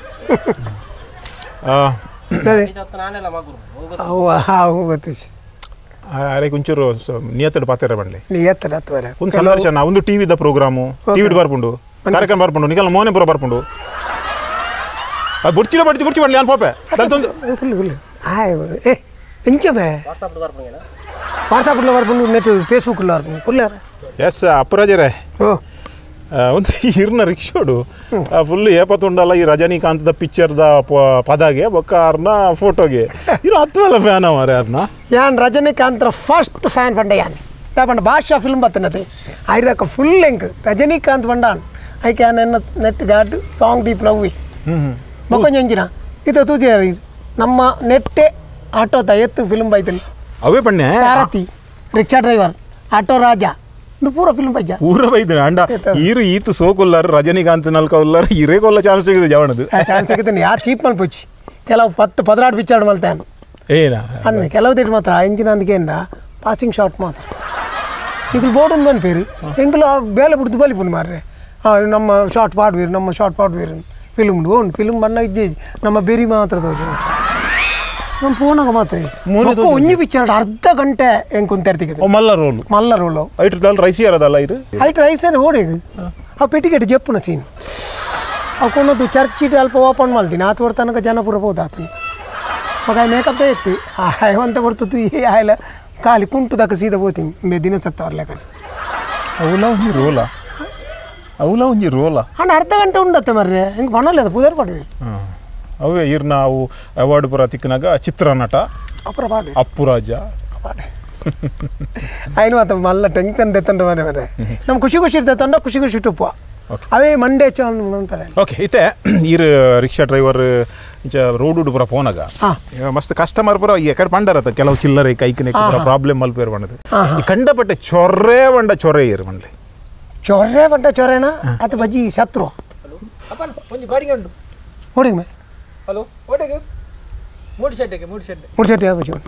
ಅರೆ ಕುಂಚೂರು ನಿಯತ್ತಡ ಪಾತ್ರ ಬಂಡ್ಲೆ ನಿಯತ್ತಡ ಅತ್ವರೆ ಒಂದು ಸಂದರ್ಶನ ಒಂದು ಟಿವಿದ ಪ್ರೋಗ್ರಾಮು ಟಿವಿ ಬರ್ಪುಂಡು ಕಾರ್ಯಕ್ರಮ ಬರ್ಪುಂಡು ನಿಕಲ್ ಮೋನೆ ಪುರ ಬರ್ಪುಂಡು ಅದು ಬುರ್ಚಿ ಬಡ್ಲಿ ಅನ್ ಪಾಪೆ ಫುಲ್ ಎಂಚಮೆ ವಾಟ್ಸಾಪ್లో ಬರ್ಪುಂಡು ನೆಟ್ ಫೇಸ್ಬುಕ್లో ಬರ್ಪುಂಡು ಫುಲ್ ಎಸ್ ಅಪ್ಪರಾಜರೇ ಒಂದು ಇರ್ನ ರಿಕ್ಷೋಡು ಫುಲ್ ಏಪತ್ತುಂಡಲ್ಲ ಈ ರಜನಿಕಾಂತದ ಪಿಕ್ಚರ್ದ ಪದಾಗೆ ಬೊಕ್ಕಾರ್ನ ಫೋಟೋಗೆ ಇರು ಹತ್ತುವಲ್ಲ ಫ್ಯಾನ್ ಅವರ ಯಾರನ್ನ ಯಾನ್ ರಜನಿಕಾಂತ್ರ ಫಸ್ಟ್ ಫ್ಯಾನ್ ಪಂಡ ಯಾನ್ ಪಂಡ ಭಾಷಾ ಫಿಲ್ಮ್ ಬತ್ತನತೆ ಐದಕ್ಕ ಫುಲ್ ಲೆಂಕ್ ರಜನಿಕಾಂತ್ ಪಂಡಾನ್ ಐಕೆ ನನ್ನ ನೆಟ್ ಗಾಡ್ ಸಾಂಗ್ ದೀಪ್ ನವ್ವಿ ಮೊಕ್ಕೊಂಜೊಂಜಿನ ಇದು ತೂಜಿ ನಮ್ಮ ನೆಟ್ಟೆ ಆಟೋದ ಎತ್ತು ಫಿಲ್ಮ್ ಬೈತಲ್ಲಿ ಅವೇ ಪಣ್ಯ Sarathi rickshaw driver auto Raja ಇದು ಪೂರ ಫಿಲ್ಮ್ ಬೈಜ ಪೂರ ಬೈದ್ರೆ ಅಂಡ ಈರು ಈತು ಸೋಕೊಲ್ಲಾರ ರಜನಿಕಾಂತ್ ನಲ್ಕೊಲ್ಲಾರ ಇರೇ ಕೊಲ್ಲ ಚಾನ್ಸ್ ಸಿಗಿದೆ ಜವಣದು ಚಾನ್ಸ್ ಸಿಗುತ್ತೆ ಯಾ ಚೀಪ್ ಮಲ್ಪೊಚ್ಚಿ ಕೆಲವು 10-16 ಪಿಕ್ಚರ್ ಮಲ್ತಾನು ಏನ ಅಂದ್ ಕೆಲವು ದಿಟ್ಟು ಮಾತ್ರ ಎಂಜಿನ ಅಂದಿಗೆಯಿಂದ ಪಾಸಿಂಗ್ ಶಾಟ್ ಮಾತ್ರ ಈಗ ಬೋರ್ಡ್ ಒಂದು ಬಂದು ಪೇರು ಎಂಗ್ಲ ಬೇಲೆ ಬಿಡ್ದು ಬಲಿ ಪುಣ್ಯ ಮಾರ್ರೆ ನಮ್ಮ ಶಾರ್ಟ್ ಪಾಡ್ವೀರು ಫಿಲ್ಮ್ ಓನ್ ಫಿಲ್ಮ್ ಬಣ್ಣ ಇಜ್ಜಿ ನಮ್ಮ ಬೇರಿ ಮಾತ್ರ ನಮ್ಮ ಫೋನಾಗ ಮಾತ್ರ ಒಂಜಿ ಪಿಕ್ಚರ್ ಅರ್ಧ ಗಂಟೆ ಹೆಂಗೆ ಕುಂತಿರ್ತಿಗೆ ಮಲ್ಲ ರೋಲು ರೈಸಿ ಇರೋದಲ್ಲ ಇದು ಐಟ್ ರೈಸರ್ ಓಡಿದು ಆ ಪೆಟ್ಟಿಗೆಟ್ ಜಪ್ಪುನ ಸೀನ್ ಅವು ಕೊನದು ಚರ್ಚ್ ಇಟ್ಟು ಅಲ್ಪ ಓಪನ್ ಮಾಡ್ತೀನಿ ಆತ ತನಕ ಜನ ಪೂರ ಹೋದ ಆತನ ఒక మేకప్ ఎత్తి అంత పడుతుంది ఆయన ఖాళీ కుంటు దాకా సీదా పోతుంది మేము ದಿನ ಸತ್ತವ್ರಲ್ಲ కానీ అవులా ఉంది రోలా అంటే అర్ధ గంట ఉండొತ್ತೆ మర్రే ఇంక పనలేదు పూజారి పాడు ಅವೇ ಇರ್ ನಾವು ಅವಾರ್ಡ್ ಪುರ ತಿಕ್ಕನಾಗ ಚಿತ್ರನಟ ಅಪ್ಪುರಾಜ ఆయన ಮಾತ್ರ ಮಲ್ಲ ಟೆನ್ಷನ್ ತೆತ್ತಂಡ್ರೆ ಮರೆ ಮರೆ ನಮ್ಮ ಖುಷಿ ಇರ್ತಂಡ ಖುಷಿ ಟುಪ್ಪ ಅವೇ ಮಂಡೇ ಅಂತಾರೆ ಓಕೆ ಇತ್ತೆ ಇರ್ ರಿಕ್ಷಾ ಡ್ರೈವರ್ ರೋಡ್ ಪುರ ಪೋನಾಗ ಮಸ್ತ್ ಕಸ್ಟಮರ್ ಪುರ ಎಕಡೆ ಪಂಡರತ್ತ ಕೆಲವು ಚಿಲ್ಲರೆ ಕೈಕಿನ ಪ್ರಾಬ್ಲಮ್ ಮಲ್ಪೇರ್ ಬಂದದು ಈ ಕಂಡಪಟ್ಟೆ ಚೊರೆ ಇರ್ ಮಂಡ್ಲಿ ಚೊರೆನಾ ಅದು ಬಜ್ಜಿ ಶತ್ರು ಹೊಡಿಗೆ ಮೇ ಹಲೋ ಓಟೆಗೆ ಮೂಡ್ ಸೆಟ್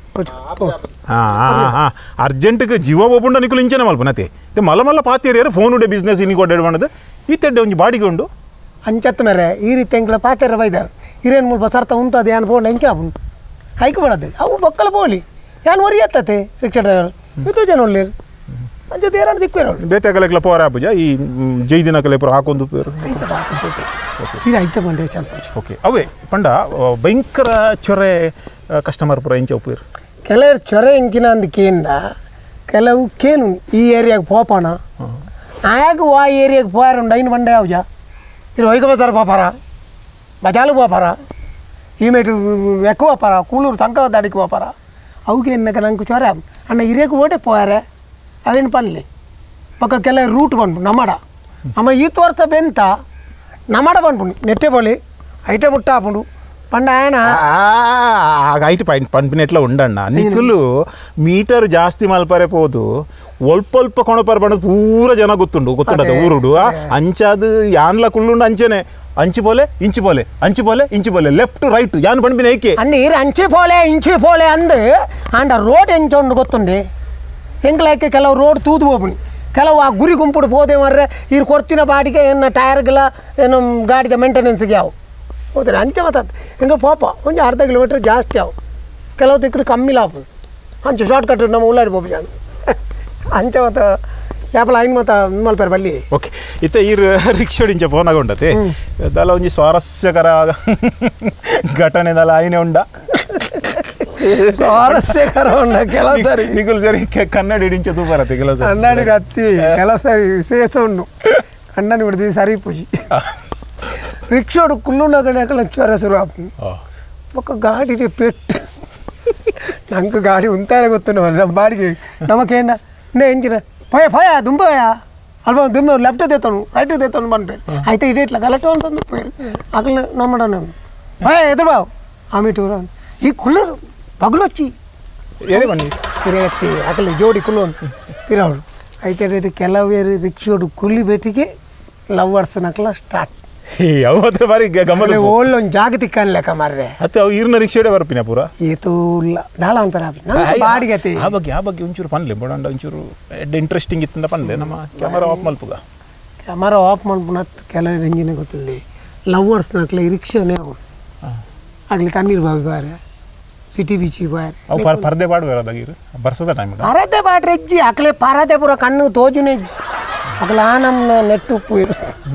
ಅರ್ಜೆಂಟ್ಗೆ ಜೀವ ಒಬ್ಬಂಡ ನಿಕುಲು ಇಂಚನೆ ಮಲ್ಪನತೆ ಮಲ್ಲ ಪಾತಿಯರು ಫೋನ್ ಉಂಡೆ ಬಿಸ್ನೆಸ್ ಇನ್ನಿಗೆ ಒಡ್ಡಾಡಿ ಮಾಡೋದು ಇತ್ತೆಡ್ಡೆ ಒಂಜಿ ಬಾಡಿಗೆ ಉಂಡು ಅಂಚತ್ತ ಮೇರೆ ಈ ರೀತಿ ಎಂಕ್ಲ ಪಾತಿಯರ ಬೈದಾರ ಹಿರೇನು ಮುಲ್ಪ ಸರ್ತ ಉಂಟದು ಏನು ಬೋಂಡ ಎಂಕೆ ಆಪುಂಡು ಹೈಕ್ ಬಿಡದೆ ಅವು ಬಕ್ಕಲ ಬೋಲಿ ಏನು ಒರಿ ಎತ್ತತೆ ರಿಕ್ಷಾ ಡ್ರೈವರ್ ಇದು ಜನ ಒಳ್ಳೆಯರು ಅಂಚದ ಏರಾಡು ದಿಕ್ಕೇರು ಬೇತೆಗಲೆಗ್ಲ ಪೋರ ಆಪುಜ ಈ ಜೈದಿನಕಲೆ ಪುರ ಹಾಕೊಂದು ಪೇರು ಇದು ಐತೆ ಬಂಡೆ ಚಂದ ಓಕೆ ಅವೇ ಪಂಡ ಭಯಂಕರ ಚೊರೆ ಕಸ್ಟಮರ್ ಪುರ ಇಂಚ ಉಪ್ಪೇರು ಕೆಲವರು ಚೊರೆ ಇಂಕಿನ ಅಂದಕೇಂದ ಕೆಲವು ಕೇನು ಈ ಏರಿಯಾಗೆ పోపాన ఆయాకు ఆ ఏరియాకి పోయారు అయిన బండే అవుజా ఇది వైక బజార్ పోపారా బజాలు పోపారా ఈమెటు ఎక్కువ పోపారా కూలూరు సంక దాడికి పోపారా అవుకే నాకు చొర అన్న ఇరేకు ఓటే పోయారే ಅವೇನು ಪನ್ಲಿ ఒక ಕೆಲ ರೂಟ್ ಬಂದ್ಬಿಡು ನಮ್ಮಡ ನಮ್ಮ ಈತ್ ವರ್ಷ ಬೆಂತ ನಮ್ಮಡ ಬಂದ್ಬಿಡು ನೆಟ್ಟೆ ಬೋಲಿ ಐಟೆ ಮುಟ್ಟ ಹಾಕೊಂಡು పండ ఆయన ಐಟ್ ಪಂಪಿನೆಟ್ಲ ಉಂಡಣ್ಣ ನಿಖುಲು ಮೀಟರ್ ಜಾಸ್ತಿ ಮಲ್ಪರೆ ಪೋದು ಒಲ್ಪ ಕೊಣಪರ ಬಣ್ಣ ಪೂರ ಜನ ಗೊತ್ತುಂಡದ ಊರುಡು ಅಂಚಾದು ಯಾನ್ಲ ಕುಳ್ಳುಂಡು ಅಂಚೆನೆ ಅಂಚಿ ಬೋಲೆ ಇಂಚಿ ಬೋಲೆ ಲೆಫ್ಟ್ ರೈಟ್ ಯಾನ್ ಪಂಪಿನ ಏಕೆ ಅನ್ನೀರು ಇಂಚಿ ಪೋಲೆ ಅಂದು ಅಂಡ ರೋಡ್ ಎಂಚೊಂಡು ಗೊತ್ತುಂಡಿ ಎಂಕ್ಲೈಕೆ ಕೆಲವು ರೋಡ್ ತೂದು ಹೋಗ್ಬಿಡಿ ಕೆಲವು ಆ ಗುರಿ ಗುಂಪುಡು ಹೋದೆ ಮರ್ರೆ ಇವ್ರು ಕೊಡ್ತಿನ ಬಾಡಿಗೆ ಏನು ಟೈರ್ಗಳ ಏನು ಗಾಡಿದ ಮೇಂಟೆನೆನ್ಸ್ಗೆ ಯಾವ ಹೋದ್ರೆ ಅಂಚೆ ಮಾತಾಡ್ತು ಹಿಂಗೆ ಪಾಪ ಒಂದು ಅರ್ಧ ಕಿಲೋಮೀಟ್ರ್ ಜಾಸ್ತಿ ಅವು ಕೆಲವು ತಿಕ್ಕಡು ಕಮ್ಮಿ ಲಾಭ ಅಂಚೆ ಶಾರ್ಟ್ ಕಟ್ ನಮ್ಮ ಉಳ್ಳಾಡಿ ಬೋಬು ಜಾನು ಅಂಚೆ ಮತ್ತು ಯಾಪಲ ಐನ್ ಮತ್ತು ಮಲ್ಪೇರು ಬಲ್ಲಿ ಓಕೆ ಇತ್ತೆ ಈ ರಿಕ್ಷಾಡಿಂಚ ಫೋನಾಗ ಉಂಡತೆ ಅದಲ್ಲ ಒಂಜಿ ಸ್ವಾರಸ್ಯಕರ ಘಟನೆ ದಲ್ಲ ಐನೆ ಉಂಡ ಸ್ವಾರಸ್ಯಕರ ಉಂಡ ಕೆಲವು ಸರಿ ನಿಗುಲ್ ಸರಿ ಕನ್ನಡ ಹಿಡಿಂಚ ತೂಪರತ್ತೆ ಕೆಲವು ಸರಿ ಕನ್ನಡ ಹತ್ತಿ ಕೆಲವು ಸರಿ ವಿಶೇಷ ಉಂಡು ಕಣ್ಣನ್ನು ಹಿಡಿದು ಸರಿ ಪೂಜಿ ರಿಕ್ಷಾಡು ಕುಲ್ಲುನಗಡೆಕಲ್ಲ ಚೊರ ಶುರು ಆಪು ఒక ಗಾಡಿ ಪೆಟ್ಟು ನಂಗೆ ಗಾಡಿ ಉಂತಾರೆ ಗೊತ್ತು ನಮ್ಮ ಬಾಡಿಗೆ ನಮಗೇನ ನೇ ಎಂಜಿನ ಭಯ ದುಂಬಯ ಅಲ್ವಾ ದುಂಬ ಲೆಫ್ಟ್ ದೇತಾನು ರೈಟ್ ದೇತಾನು ಬಂದ್ಪೇರು అయితే ఇటు ఇట్లా గలట ఉంటుంది పోయారు అక్కడ నమ్మడం భయ ఎదురు బావు ఆమె టూర్ ఈ కుల్లరు పగులు వచ్చి ఎత్తి అక్కడ జోడి కుళ్ళు పిరాడు అయితే రేటు కెలవేరు రిక్షాడు కుల్లి పెట్టికి ಲವರ್ಸ್ ನಕ್ಲ ಸ್ಟಾರ್ಟ್ ಅವತ್ರ ಬಾರಿ ಗಮನ ಓಲ್ ಒಂದು ಜಾಗತಿ ಕಾಣಲೆಕ್ಕ ಮಾರ್ರೆ ಅತ್ತೆ ಅವು ಈರ್ನ ರಿಕ್ಷಾಡೆ ಬರ್ಪಿನ ಪೂರ ಏತು ಇಲ್ಲ ದಾಳ ಅಂತಾರ ಬಾಡಿಗೆ ಆ ಬಗ್ಗೆ ಒಂಚೂರು ಪನ್ಲೆ ಬೋಡಂಡ ಒಂಚೂರು ಇಂಟ್ರೆಸ್ಟಿಂಗ್ ಇತ್ತಂದ ಪನ್ಲೆ ನಮ್ಮ ಕ್ಯಾಮರಾ ಆಫ್ ಮಲ್ಪುಗ ಕ್ಯಾಮರಾ ಆಫ್ ಮಲ್ಪುನತ್ ಕೆಲವು ಇಂಜಿನ್ ಗೊತ್ತಿಲ್ಲ ಲವರ್ಸ್ ನಕ್ಲ ರಿಕ್ಷಾನೇ ಅವು ಆಗ್ಲಿ ತಣ್ಣೀರು ಬಾವಿ ಬಾರೆ ಸಿಟಿ ಬೀಚಿಗೆ ಬಾರೆ ಅವು ಪರದೆ ಬಾಡುವ ಬರ್ಸದ ಟೈಮ್ ಪರದೆ ಬಾಡ್ರೆ ಹೆಜ್ಜಿ ಅಕ್ಲೆ ಪರದೆ ಪೂರ ಕಣ್ಣು ತೋಜುನೆ ಹೆಜ್ಜಿ ಅಕಲ ಆನಮ್ನ ನೆಟ್ ಉಪ್ಪು ಇರು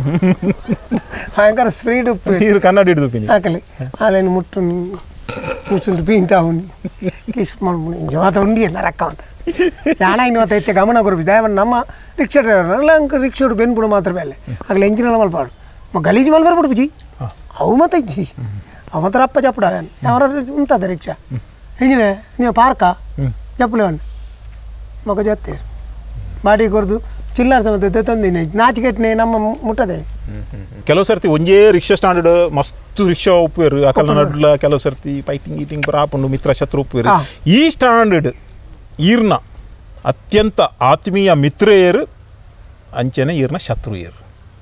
ಭಯಂಕರ ಸ್ಪೀಡ್ ಉಪ್ಪು ಇರು ಕನ್ನಡ ಹಿಡಿದು ಪಿನಿ ಆಕಲಿ ಅಲ್ಲೇನು ಮುಟ್ಟು ಮುಸುಂಟು ಪೀಂಟಾವುನಿ ಕಿಸ್ ಮಾಡ್ಬಿಡಿ ಇಂಜ ಮಾತ್ರ ಉಂಡಿ ಅಂತ ರಕ್ಕ ಅಂತ ಯಾಣ ಇನ್ನು ಮತ್ತೆ ಹೆಚ್ಚು ಗಮನ ಕೊಡ್ಬಿದ್ದೆ ನಮ್ಮ ರಿಕ್ಷಾ ಡ್ರೈವರ್ ಅಲ್ಲ ಅಂಕ ರಿಕ್ಷಾಡು ಬೆನ್ಬಿಡು ಮಾತ್ರ ಮೇಲೆ ಆಗಲ ಎಂಜಿನೆಲ್ಲ ಮಲ್ಪಾಡು ಗಲೀಜು ಮಲ್ಬಾರ್ಬಿಡು ಬಿಜಿ ಅವು ಮತ್ತೆ ಇಜ್ಜಿ ಅವ ಮಾತ್ರ ಅಪ್ಪ ಚಪ್ಪಡ ಯಾವ್ರ ಉಂಟದ ರಿಕ್ಷಾ ಎಂಜಿನೆ ನೀವು ಪಾರ್ಕಾ ಚಪ್ಪಲೇವಣ್ಣ ಮಗ ಜತ್ತೇರು ಬಾಡಿ ಕೊಡ್ದು ಚಿಲ್ಲರ್ ಸಮೇತ ತಂದಿನಿ ನಾಚಿಕೆಟ್ನೆ ನಮ್ಮ ಮುಟ್ಟದೆ ಕೆಲವು ಸರ್ತಿ ಒಂಜೇ ರಿಕ್ಷಾ ಸ್ಟ್ಯಾಂಡರ್ಡ್ ಮಸ್ತ್ ರಿಕ್ಷಾ ಉಪ್ಪೇರು ಅಕಲ್ನ ನಡ್ಲ ಕೆಲವು ಸರ್ತಿ ಫೈಟಿಂಗ್ ಗೀಟಿಂಗ್ ಬರಾಪುಂಡು ಮಿತ್ರ ಶತ್ರು ಉಪ್ಪೇರು ಈ ಸ್ಟ್ಯಾಂಡರ್ಡ್ ಈರ್ನ ಅತ್ಯಂತ ಆತ್ಮೀಯ ಮಿತ್ರೆಯರು ಅಂಚೆನೆ ಈರ್ನ ಶತ್ರು ಏರು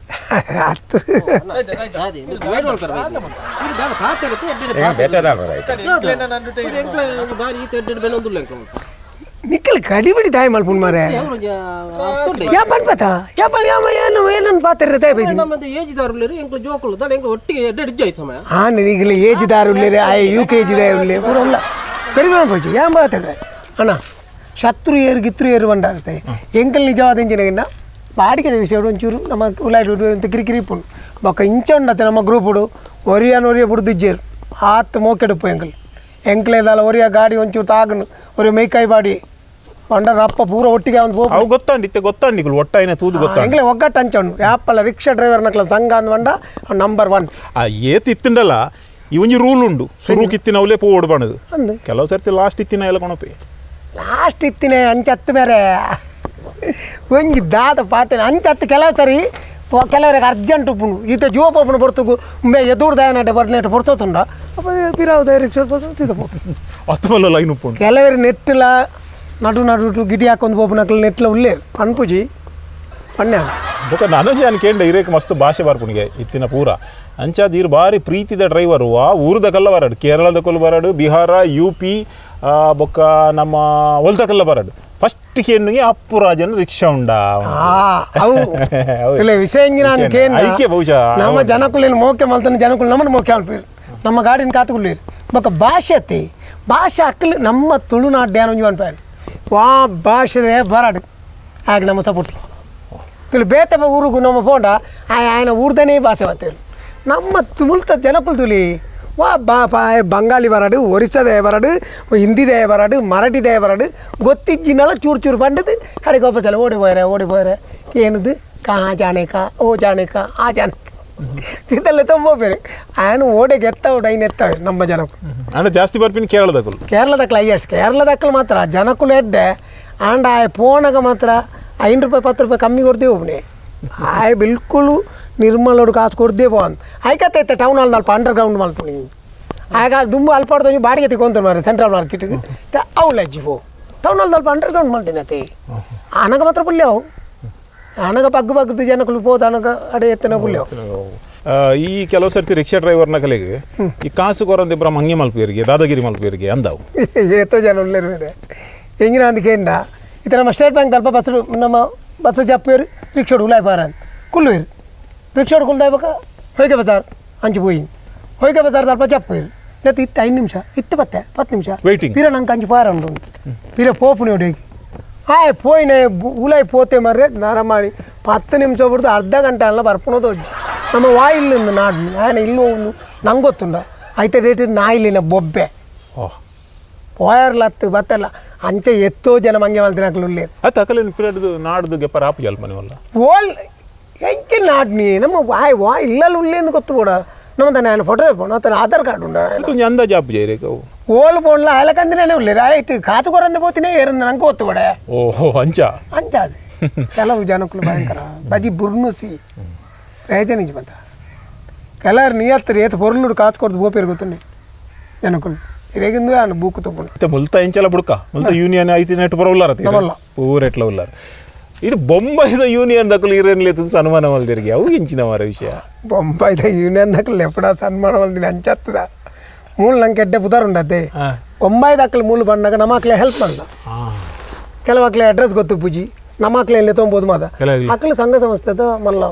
ನಿಕ್ಕಲ್ ಕಡಿಬಿಡಿ ತಾಯಿ ಮಲ್ಪುನ್ ಮಾರೆ ಯಾ ಬನ್ಪತ ಯಾ ಬನ್ ಯಾ ಏನು ಏನನ್ ಪಾತ್ರೆ ತಾಯಿ ಬೈದಿ ನಮ್ಮದು ಏಜಿದಾರುಲ್ಲೇರು ಎಂಕ್ಲ ಜೋಕುಲು ದಡ ಎಂಕ್ಲ ಒಟ್ಟಿಗೆ ಎಡ್ಡೆ ಇಜ್ಜಾಯ್ತು ಸಮಯ ಹಾ ನಿಗಲಿ ಏಜಿದಾರುಲ್ಲೇರೆ ಆ ಯುಕೆ ಏಜಿದಾರುಲ್ಲೆ ಪೂರ ಇಲ್ಲ ಕಡಿಮೆ ಮಾಡ್ಬೋದು ಯಾ ಪಾತ್ರೆ ಅಣ್ಣ ಶತ್ರು ಏರು ಗಿತ್ರು ಏರು ಬಂಡಾಗುತ್ತೆ ಎಂಕಲ್ ನಿಜವಾದ ಎಂಜಿನ ಬಾಡಿಗೆ ವಿಷಯ ಒಂಚೂರು ನಮ್ಮ ಉಲಾಯ್ಡು ಅಂತ ಕಿರಿಕಿರಿ ಪುಂಡು ಬೊಕ್ಕ ಇಂಚ ಉಂಡತ್ತೆ ನಮ್ಮ ಗ್ರೂಪುಡು ಒರಿಯ ಬಿಡುದು ಇಜ್ಜೇರು ಆತ್ ಮೋಕೆಡುಪ್ಪು ಎಂಕಲ್ ಎಂಕ್ಲೇದಲ್ಲ ಒರಿಯ ಗಾಡಿ ಒಂಚೂರು ತಾಗನು ಒರಿ ಮೈಕಾಯಿ ಬಾಡಿ ಪಂಡ ರಪ್ಪ ಪೂರ ಒಟ್ಟಿಗೆ ಒಂದು ಹೋಗಿ ಅವು ಗೊತ್ತಾಂಡಿ ಒಟ್ಟಾಯಿನ ತೂದು ಗೊತ್ತಾ ಎಂಕ್ಲೆ ಒಗ್ಗಟ್ಟು ಹಂಚೋಣ ಯಾಪಲ್ಲ ರಿಕ್ಷಾ ಡ್ರೈವರ್ನಕ್ಲ ಸಂಘ ಅಂದ್ವಂಡ ನಂಬರ್ 1 ಏತ್ ಇತ್ತಿಂಡಲ್ಲ ಇವಂಜಿ ರೂಲ್ ಉಂಡು ಶುರು ಕಿತ್ತಿನ ಅವಲೇ ಪೂ ಓಡ್ಬಾಣದು ಕೆಲವು ಸರ್ತಿ ಲಾಸ್ಟ್ ಇತ್ತಿನ ಎಲ್ಲ ಕೊಣಪಿ ಲಾಸ್ಟ್ ಇತ್ತಿನ ಅಂಚತ್ತು ಬೇರೆ ಒಂಜಿ ದಾದ ಪಾತೇನೆ ಅಂಚತ್ತು ಕೆಲವು ಸರಿ ಕೆಲವರಿಗೆ ಅರ್ಜೆಂಟ್ ಉಪ್ಪುನು ಈತ ಜೀವಪಪ್ಪನ ಬರ್ತುಗು ಎದುರು ದಯನಾಟ ಬರ್ನೇಟ ಬರ್ತೋತುಂಡ ಅಪ್ಪ ಪಿರಾವು ರಿಕ್ಷಾ ಸೀದಪ್ಪ ಹತ್ತು ಲೈನ್ ಉಪ್ಪುಂಡು ಕೆಲವರಿಗೆ ನೆಟ್ಟಿಲ್ಲ ನಡು ಗಿಡಿ ಹಾಕೊಂಡು ಹೋಗ್ನಕ್ಲ ನೆಟ್ಲ ಉಳ್ಳೇರು ಅನ್ಪುಜಿ ಪಣ್ಯ ಬೊಕ ನನಜಿ ಅನ್ಕೇಂಡ ಇರೇಕ್ ಮಸ್ತ್ ಭಾಷೆ ಬಾರ್ಪುಣಿಗೆ ಇತ್ತಿನ ಪೂರ ಅಂಚಾದ ಇರು ಬಾರಿ ಪ್ರೀತಿದ ಡ್ರೈವರು ಆ ಊರದಕಲ್ಲ ಬರಾಡು ಕೇರಳದಕಲ್ಲ ಬರಾಡು ಬಿಹಾರ UP ಬೊಕ್ಕ ನಮ್ಮ ಹೊಲ್ದಕಲ್ಲ ಬರಾಡು ಫಸ್ಟ್ ಕೇಂದ್ರಿಗೆ ಅಪ್ಪು ರಾಜನ ರಿಕ್ಷಾ ಉಂಡಾ ವಿಷಯ ನಮ್ಮ ಜನಕುಲೇನು ಮೋಕೆ ಮಲ್ತಾನೆ ಜನಕುಲು ನಮ್ಮನ್ನು ಮೋಕೆ ಅನ್ಪೇರು ನಮ್ಮ ಗಾಡಿನ ಕಾತುಗುಳ್ಳೇರು ಬೊಕ್ಕ ಭಾಷೆ ಅತ್ತಿ ಭಾಷೆ ಅಕ್ಕಲು ನಮ್ಮ ತುಳುನಾಡು ಡ್ಯಾನ್ ಒಂಜಿ ಅನ್ಪಾಯರು ವಾ ಭಾಷೆ ಬರಾಡು ಹಾಗೆ ನಮ್ಮ ಸಪೋರ್ಟ್ ತುಳು ಬೇತೆ ಊರಿಗೂ ನಮ್ಮ ಪೋಂಡ ఆయన ಊರ್ದನೇ ಭಾಷೆ ಬರ್ತೇವೆ ನಮ್ಮ ತುಳುತ ಜನಕುಲು ತುಳಿ ವಾ ಬಂಗಾಳಿ ಬರಾಡು ಒರಿಸ್ಸದೇ ಬರಾಡು ಹಿಂದಿದೇ ಬರಾಡು ಮರಾಠಿದೇ ಬರಾಡು ಗೊತ್ತಿಜ್ಜಿನಲ್ಲ ಚೂರು ಪಂಡದು ಅಡಿಗೆ ಒಬ್ಬಸಲ ಓಡಿపోయాರೆ ಏನದು ಕಾ ಜಾನೇಕ ಓ ಜಾನೇಕ ಆ ಜಾನೇಕ ಇದೆಲ್ಲ ತುಂಬ ಬೇರೆ ఆయన ಓಡೆಗೆ ಎತ್ತವ ಐನು ಎತ್ತವೆ ನಮ್ಮ ಜನಕ್ಕೂ ಅಂದ್ರೆ ಜಾಸ್ತಿ ಬರ್ಪಿನ ಕೇರಳದಕ್ಕಲ ಅಯ್ಯಷ್ಟು ಕೇರಳದಕ್ಕಲು ಮಾತ್ರ ಜನಕ್ಕೂ ಎಡ್ಡೆ ಆಂಡ ಫೋನಾಗ ಮಾತ್ರ ₹5 ₹10 ಕಮ್ಮಿ ಕೊಡ್ತೇವೆ ಒಬ್ಬನೇ ಬಿಲ್ಕುಲ್ ನಿರ್ಮಲೋಡು ಕಾಸು ಕೊಡ್ದೇ ಪೋನ್ ಆಯ್ಕತ್ತೈತೆ ಟೌನ್ ಹಾಲ್ ಅಲ್ಪ ಅಂಡರ್ಗ್ರೌಂಡ್ ಮಲ್ಪುಣಿ ಆಗ ದುಂಬು ಅಲ್ಪ ಹೊಡೆದು ಬಾಡಿಗೆ ತಿಕ್ಕೊಂತಾರೆ ಮಾರೆ ಸೆಂಟ್ರಲ್ ಮಾರ್ಕೆಟ್ಗೆ ಅವು ಲಜ್ಜಿ ಪೋ ಟೌನ್ ಹಾಲ್ ಅಲ್ಪ ಅಂಡರ್ಗ್ರೌಂಡ್ ಮಾಡ್ತೀನಿ ಅತ್ತೆ ಆನಗ ಮಾತ್ರ ಪುಲ್ಯ ಅವು ಆನಗ ಪಗ್ಗದ ಜನಕ್ಕಳು ಹೋದ ಆನಗ ಅಡೆ ಎತ್ತನ ಪುಲ್ಯ ಈ ಕೆಲವು ಸರ್ತಿ ರಿಕ್ಷಾ ಡ್ರೈವರ್ನ ಕಲೆಗೆ ಈ ಕಾಸು ಕೊರಂದೆ ಬ್ರಹ್ಮ ಹಂಗೆ ಮಲ್ಪಿಯರಿಗೆ ದಾದಾಗಿರಿ ಮಲ್ಪಿಯರಿಗೆ ಅಂದಾವು ಏತೋ ಜನ ಉಳ್ಳೇರು ಬೇರೆ ಹೆಂಗಿನ ಅಂದ್ಕೇಂಡ ಇತ್ತ ನಮ್ಮ ಸ್ಟೇಟ್ ಬ್ಯಾಂಕ್ ಅಲ್ಪ ಬಸ್ ನಮ್ಮ ಬಸ್ ಜಪ್ಪೇರು ರಿಕ್ಷೋಡು ಉಲಾಯ್ ಬಾರ ಕುಲ್ವೇರು ರಿಕ್ಷೋಡು ಕುಲ್ದಾಯ್ಬೇಕ ಹೊಯ್ಗೆ ಬಜಾರ್ ಅಂಚು ಹೋಯಿ ಹೊಯ್ಗೆ ಬಜಾರ್ ಅಲ್ಪ ಜಪ್ಪೇರು ಜೊತೆ ಇತ್ತು 5 ನಿಮಿಷ ಇತ್ತು 10 ನಿಮಿಷ ಪೀರ ನಂಗೆ ಅಂಚು ಪಾರ ಉಂಟು ಪೀರ ಪೋಪುನಿ ಹೊಡೆಗಿ పోయినా ఊలై పోతే మర్రే నరమాణి 10 నిమిషం పడుతుంది అర్ధ గంట అలా బర్పునదో ನಮ್ಮ ವಾ ಇಲ್ಲಿಂದ ನಾಡು ఆయన ಇಲ್ಲೂ ನಂಗೆ ಗೊತ್ತುಂಡ అయితే ರೇಟ್ ನಾ ಇಲ್ಲಿನ ಬೊಬ್ಬೆ పోయర్లత్తు బత్తల అంచె ఎత్తో జనం అంగే మల్తినకలు ఉల్లేరు అది అకలేని పిల్లడు నాడుదు గెప్ప రాపు జల్మని వల్ల ఓల్ ఎంకి నాడ్ని ನಮ್ಮ వా ఇల్లలు ఉల్లేందు కొత్త కూడా ನಮ್ಮ ತನ್ನ ఆయన ಫೋಟೋ ತೆಪ್ಪೋಣ ತನ್ನ ಆಧಾರ್ ಕಾರ್ಡ್ ಉಂಡ కొంచెం ಅಂದ ಜಾಬ್ ಜೈರೇಕ ಓಲ್ ಬೋನ್ಲ ಅಯಲಕಂದಿನೇ ಉಳ್ಳೇರು ಆಯ್ತು ಕಾಚು ಕೊರಂದೆ పోతినే ಏರಂದ ನಂಗೆ ಗೊತ್ತು ಬಡೆ ಓಹೋ ಅಂಚ ಅದು ಕೆಲವು ಜನಕ್ಕಳು ಭಯಂಕರ ಬಜಿ ಬುರ್ನುಸಿ ರೇಜನಿಜ್ ಮತ ಕೆಲವರು ನಿಯತ್ತರು ಏತು ಪೊರ್ಲುಡು ಕಾಚು ಕೊಡ್ದು ಬೋಪೇರು ಗೊತ್ತುಂಡಿ ಜನಕ್ಕಳು ಇರೇಗಿಂದು ನಾನು ಬೂಕು ತಗೊಂಡು ಮುಲ್ತ ಎಂಚಲ ಬುಡ್ಕ ಮುಲ್ತ ಯೂನಿಯನ್ ಐತಿ ನೆಟ್ ಬರ ಉಲ್ಲಾರ ಪೂರ ಎಟ್ಲ ಉಲ್ಲಾರ ಇದು ಬೊಂಬೈದ ಯೂನಿಯನ್ ದಕ್ಕಲು ಇರೇನ್ಲೇತದ ಸನ್ಮಾನ ಮಲ್ದಿರಿಗೆ ಅವು ಇಂಚಿನ ಮಾರ ವಿಷಯ ಬೊಂಬೈದ ಯೂನಿಯನ್ ದಕ್ಕಲು ಎಪ್ಪಡ ಸನ್ಮಾನ ಮಲ್ದಿನ ಅಂಚತ್ತದ ಮೂಲ ನಂಗೆ ಕೆಡ್ಡೆ ಪುದಾರ್ ಉಂಡತ್ತೆ ಬೊಂಬೈ ದಕ್ಕಲು ಮೂಲ ಬಂದಾಗ ನಮ್ಮ ಮಕ್ಳೆ ಹೆಲ್ಪ್ ಮಾಡ್ದ ಕೆಲವು ಮಕ್ಳೆ ಅಡ್ರೆಸ್ ಗೊತ್ತು ಪೂಜಿ ನಮ್ಮ ಮಕ್ಳೆ ಇಲ್ಲೇ ತೊಗೊಂಬೋದು ಮಾದ ಮಕ್ಳು ಸಂಘ ಸಂಸ್ಥೆದ ಮಲ್ಲ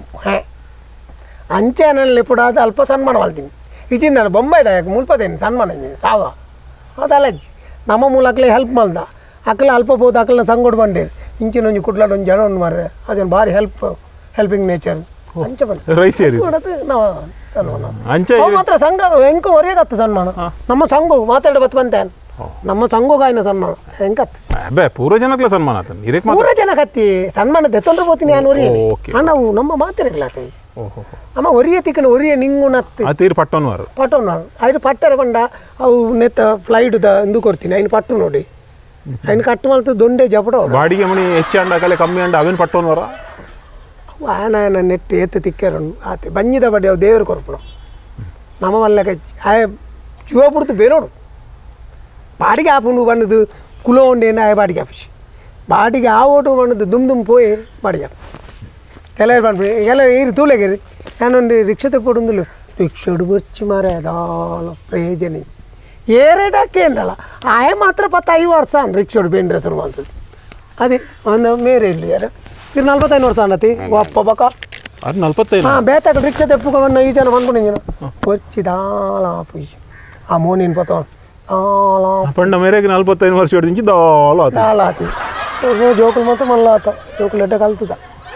ಅಂಚೆ ನಾನು ಎಪ್ಪಡಾದ ಅಲ್ಪ ಸನ್ಮಾನ ಮಲ್ತೀನಿ ಈಚಿಂದ ನಾನು ಬೊಂಬೈದ ಮುಲ್ಪದೇನು ಸನ್ಮಾನ ಸಾವ ಅದಲ್ಲಜ್ಜಿ ನಮ್ಮ ಮೂಲಕಲೇ ಹೆಲ್ಪ್ ಮಾಡ್ದ ಅಕ್ಕಲ ಅಲ್ಪ ಬೋದು ಅಕ್ಕಲ ಸಂಗೋಡು ಬಂಡೇರು ಇಂಚಿನ ಒಂಜಿ ಕುಟ್ಲಾಡ್ ಒಂದು ಜನ ಒಂದು ಮಾರ್ರೆ ಅದನ್ನು ಭಾರಿ ಹೆಲ್ಪಿಂಗ್ ನೇಚರ್ ಅಂಚೆ ಬಂದು ನಾವು ಸನ್ಮಾನ ಮಾತ್ರ ಸಂಘ ಹೆಂಗೆ ಹೊರೆಯಕತ್ತು ಸನ್ಮಾನ ನಮ್ಮ ಸಂಘ ಮಾತಾಡ ಬತ್ ಬಂತೆ ನಮ್ಮ ಸಂಘಗಾಯಿನ ಸನ್ಮಾನ ಹೆಂಗತ್ತು ಪೂರ ಜನಕ್ಲ ಸನ್ಮಾನ ಪೂರ ಜನಕತ್ತಿ ಸನ್ಮಾನ ತೆತ್ತೊಂಡ್ರೆ ಹೋಗ್ತೀನಿ ನಾನು ಹೊರಿ ನಾವು ನಮ್ಮ ಮಾತಿರಗ್ಲಾತಿ ಅಮ್ಮ ಒರಿಯ ತಿಕ್ಕನ ಒರಿಯ ನಿಂಗು ನತ್ತೆ ಅತೀರ್ ಪಟ್ಟೋನ್ವಾರು ఆయన పట్టారు పండ అవు నెత్త ఫ్లైట్ ఎందుకు కొడుతుంది ఆయన పట్టు నోడి ఆయన కట్టు వాళ్ళతో దొండే చెప్పడం బాడీకి ఏమని ಹೆಚ್ಚಂಡ ಕಲೆ ಕಮ್ಮಿ ಅಂಡ ಅವೇನು ಪಟ್ಟೋನ್ವಾರ ఆయన ఆయన నెట్ ఎత్త తిక్కారు ఆతే ಬಂಜಿದ ಬಡ್ಡಿ ಅವು ದೇವರು ಕೊರ್ಪಣ ನಮ್ಮ ಮಲ್ಲಕ ಆಯ ಜೀವ ಬಿಡ್ತು ಬೇರೋಡು ಬಾಡಿಗೆ ಆಪುಂಡು ಬಂದದು ಕುಲೋ ಉಂಡೇನ ಆಯ ಬಾಡಿಗೆ ಆಪಿಸಿ ಬಾಡಿಗೆ ಆ ಓಟು ಬಂದದ್ದು ದುಮ್ పోయి ಬಾಡಿಗೆ ಕೆಲವರು ಬಂದ್ಬಿಡಿ ಎಲ್ಲ ಈರು ತೂಲೆಗಿರಿ ನಾನೊಂದು ರಿಕ್ಷಾ ತೆಕ್ಕೊಡುಂದಿಲ್ಲ ರಿಕ್ಷಾಡು ಬರ್ಚಿ ಮಾರ ಅದಾಲ ಪ್ರಯೋಜನ ఏ రేటాకే ఉండాల ఆయ మాత్రం 10 ವರ್ಷ రిక్షాడు బెయిన్ డ్రెస్సర్ మాత్రం అది మేరే ఇల్లు మీరు 45 ವರ್ಷ అన్నది ఒప్ప బక అది 45 బేతక రిక్షా తెప్పుకోవన్న ఈ జనం అనుకుని వచ్చి దాలాపు ఆ మోనిన్ పోతాం దాలా పండ మేరేకి 45 ವರ್ಷ నుంచి దాలాతి జోకులు మొత్తం మళ్ళా జోకులు ఎట్ట కలుతుందా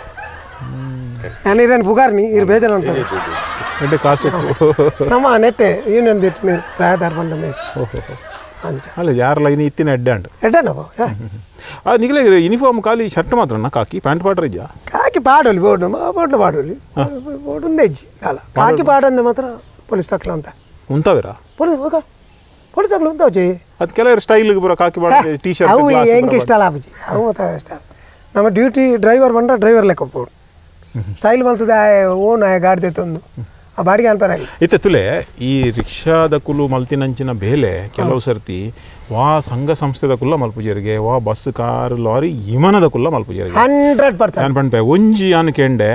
నేను పుగారిని ఇరు బేజలు అంటారు అంటే కాసు ನಮ್ಮ ನೆಟ್ಟೆ ಯೂನಿಯನ್ ದಿಟ್ಟು ಮೇರು ಪ್ರಾಯದಾರ ಬಂಡ ಮೇರು ಅಲ್ಲ ಯಾರಲ್ಲ ಇನ್ನು ಇತ್ತಿನ ಎಡ್ಡಾಂಡ್ ಎಡ್ಡನಪ್ಪ ನಿಗಲೇ ಯೂನಿಫಾರ್ಮ್ ಖಾಲಿ ಶರ್ಟ್ ಮಾತ್ರನಾ ಕಾಕಿ ಪ್ಯಾಂಟ್ ಪಾಡ್ರ ಇದೆಯಾ ಕಾಕಿ ಪಾಡೋಲಿ ಬೋರ್ಡು ಪಾಡೋಲಿ ಬೋರ್ಡು ಒಂದೇ ಇಜ್ಜಿ ಅಲ್ಲ ಕಾಕಿ ಪಾಡಂದೆ ಮಾತ್ರ ಪೊಲೀಸ್ ತಕ್ಲ ಅಂತ ಉಂತಾವೇರಾ ಪೊಲೀಸ್ ತಕ್ಲ ಉಂತಾವಜಿ ಅದು ಕೆಲವರು ಸ್ಟೈಲ್ಗೆ ಬರೋ ಕಾಕಿ ಪಾಡ ಟೀ ಶರ್ಟ್ ಅವು ಹೆಂಗೆ ಇಷ್ಟ ಅಲ್ಲ ಅಪ್ಪಾಜಿ ಅವು ಮತ್ತೆ ಇಷ್ಟ ನಮ್ಮ ಡ್ಯೂಟಿ ಡ್ರೈವರ್ ಬಂದ್ರೆ ಡ್ರೈವರ್ ಲೆಕ್ಕ ಹೋಗ್ಬೋದು ಸ್ಟೈಲ್ ಬರ್ತದೆ ಓನ್ ಗಾಡಿ ತಂದು ಆ ಬಾಡಿಗೆ ಅನ್ಪರಾಗಿ ಇತ್ತೆ ತುಲೆ ಈ ರಿಕ್ಷಾದ ಕುಲು ಮಲ್ತಿನಂಚಿನ ಬೇಲೆ ಕೆಲವು ಸರ್ತಿ ವಾ ಸಂಘ ಸಂಸ್ಥೆದ ಕುಲ್ಲ ಮಲ್ಪುಜರಿಗೆ ವಾ ಬಸ್ ಕಾರ್ ಲಾರಿ ವಿಮಾನದ ಕುಲ್ಲ ಮಲ್ಪುಜರಿಗೆ 100% ಅನ್ಪಣ್ಪೆ ಒಂಜಿ ಅನ್ ಕೆಂಡೆ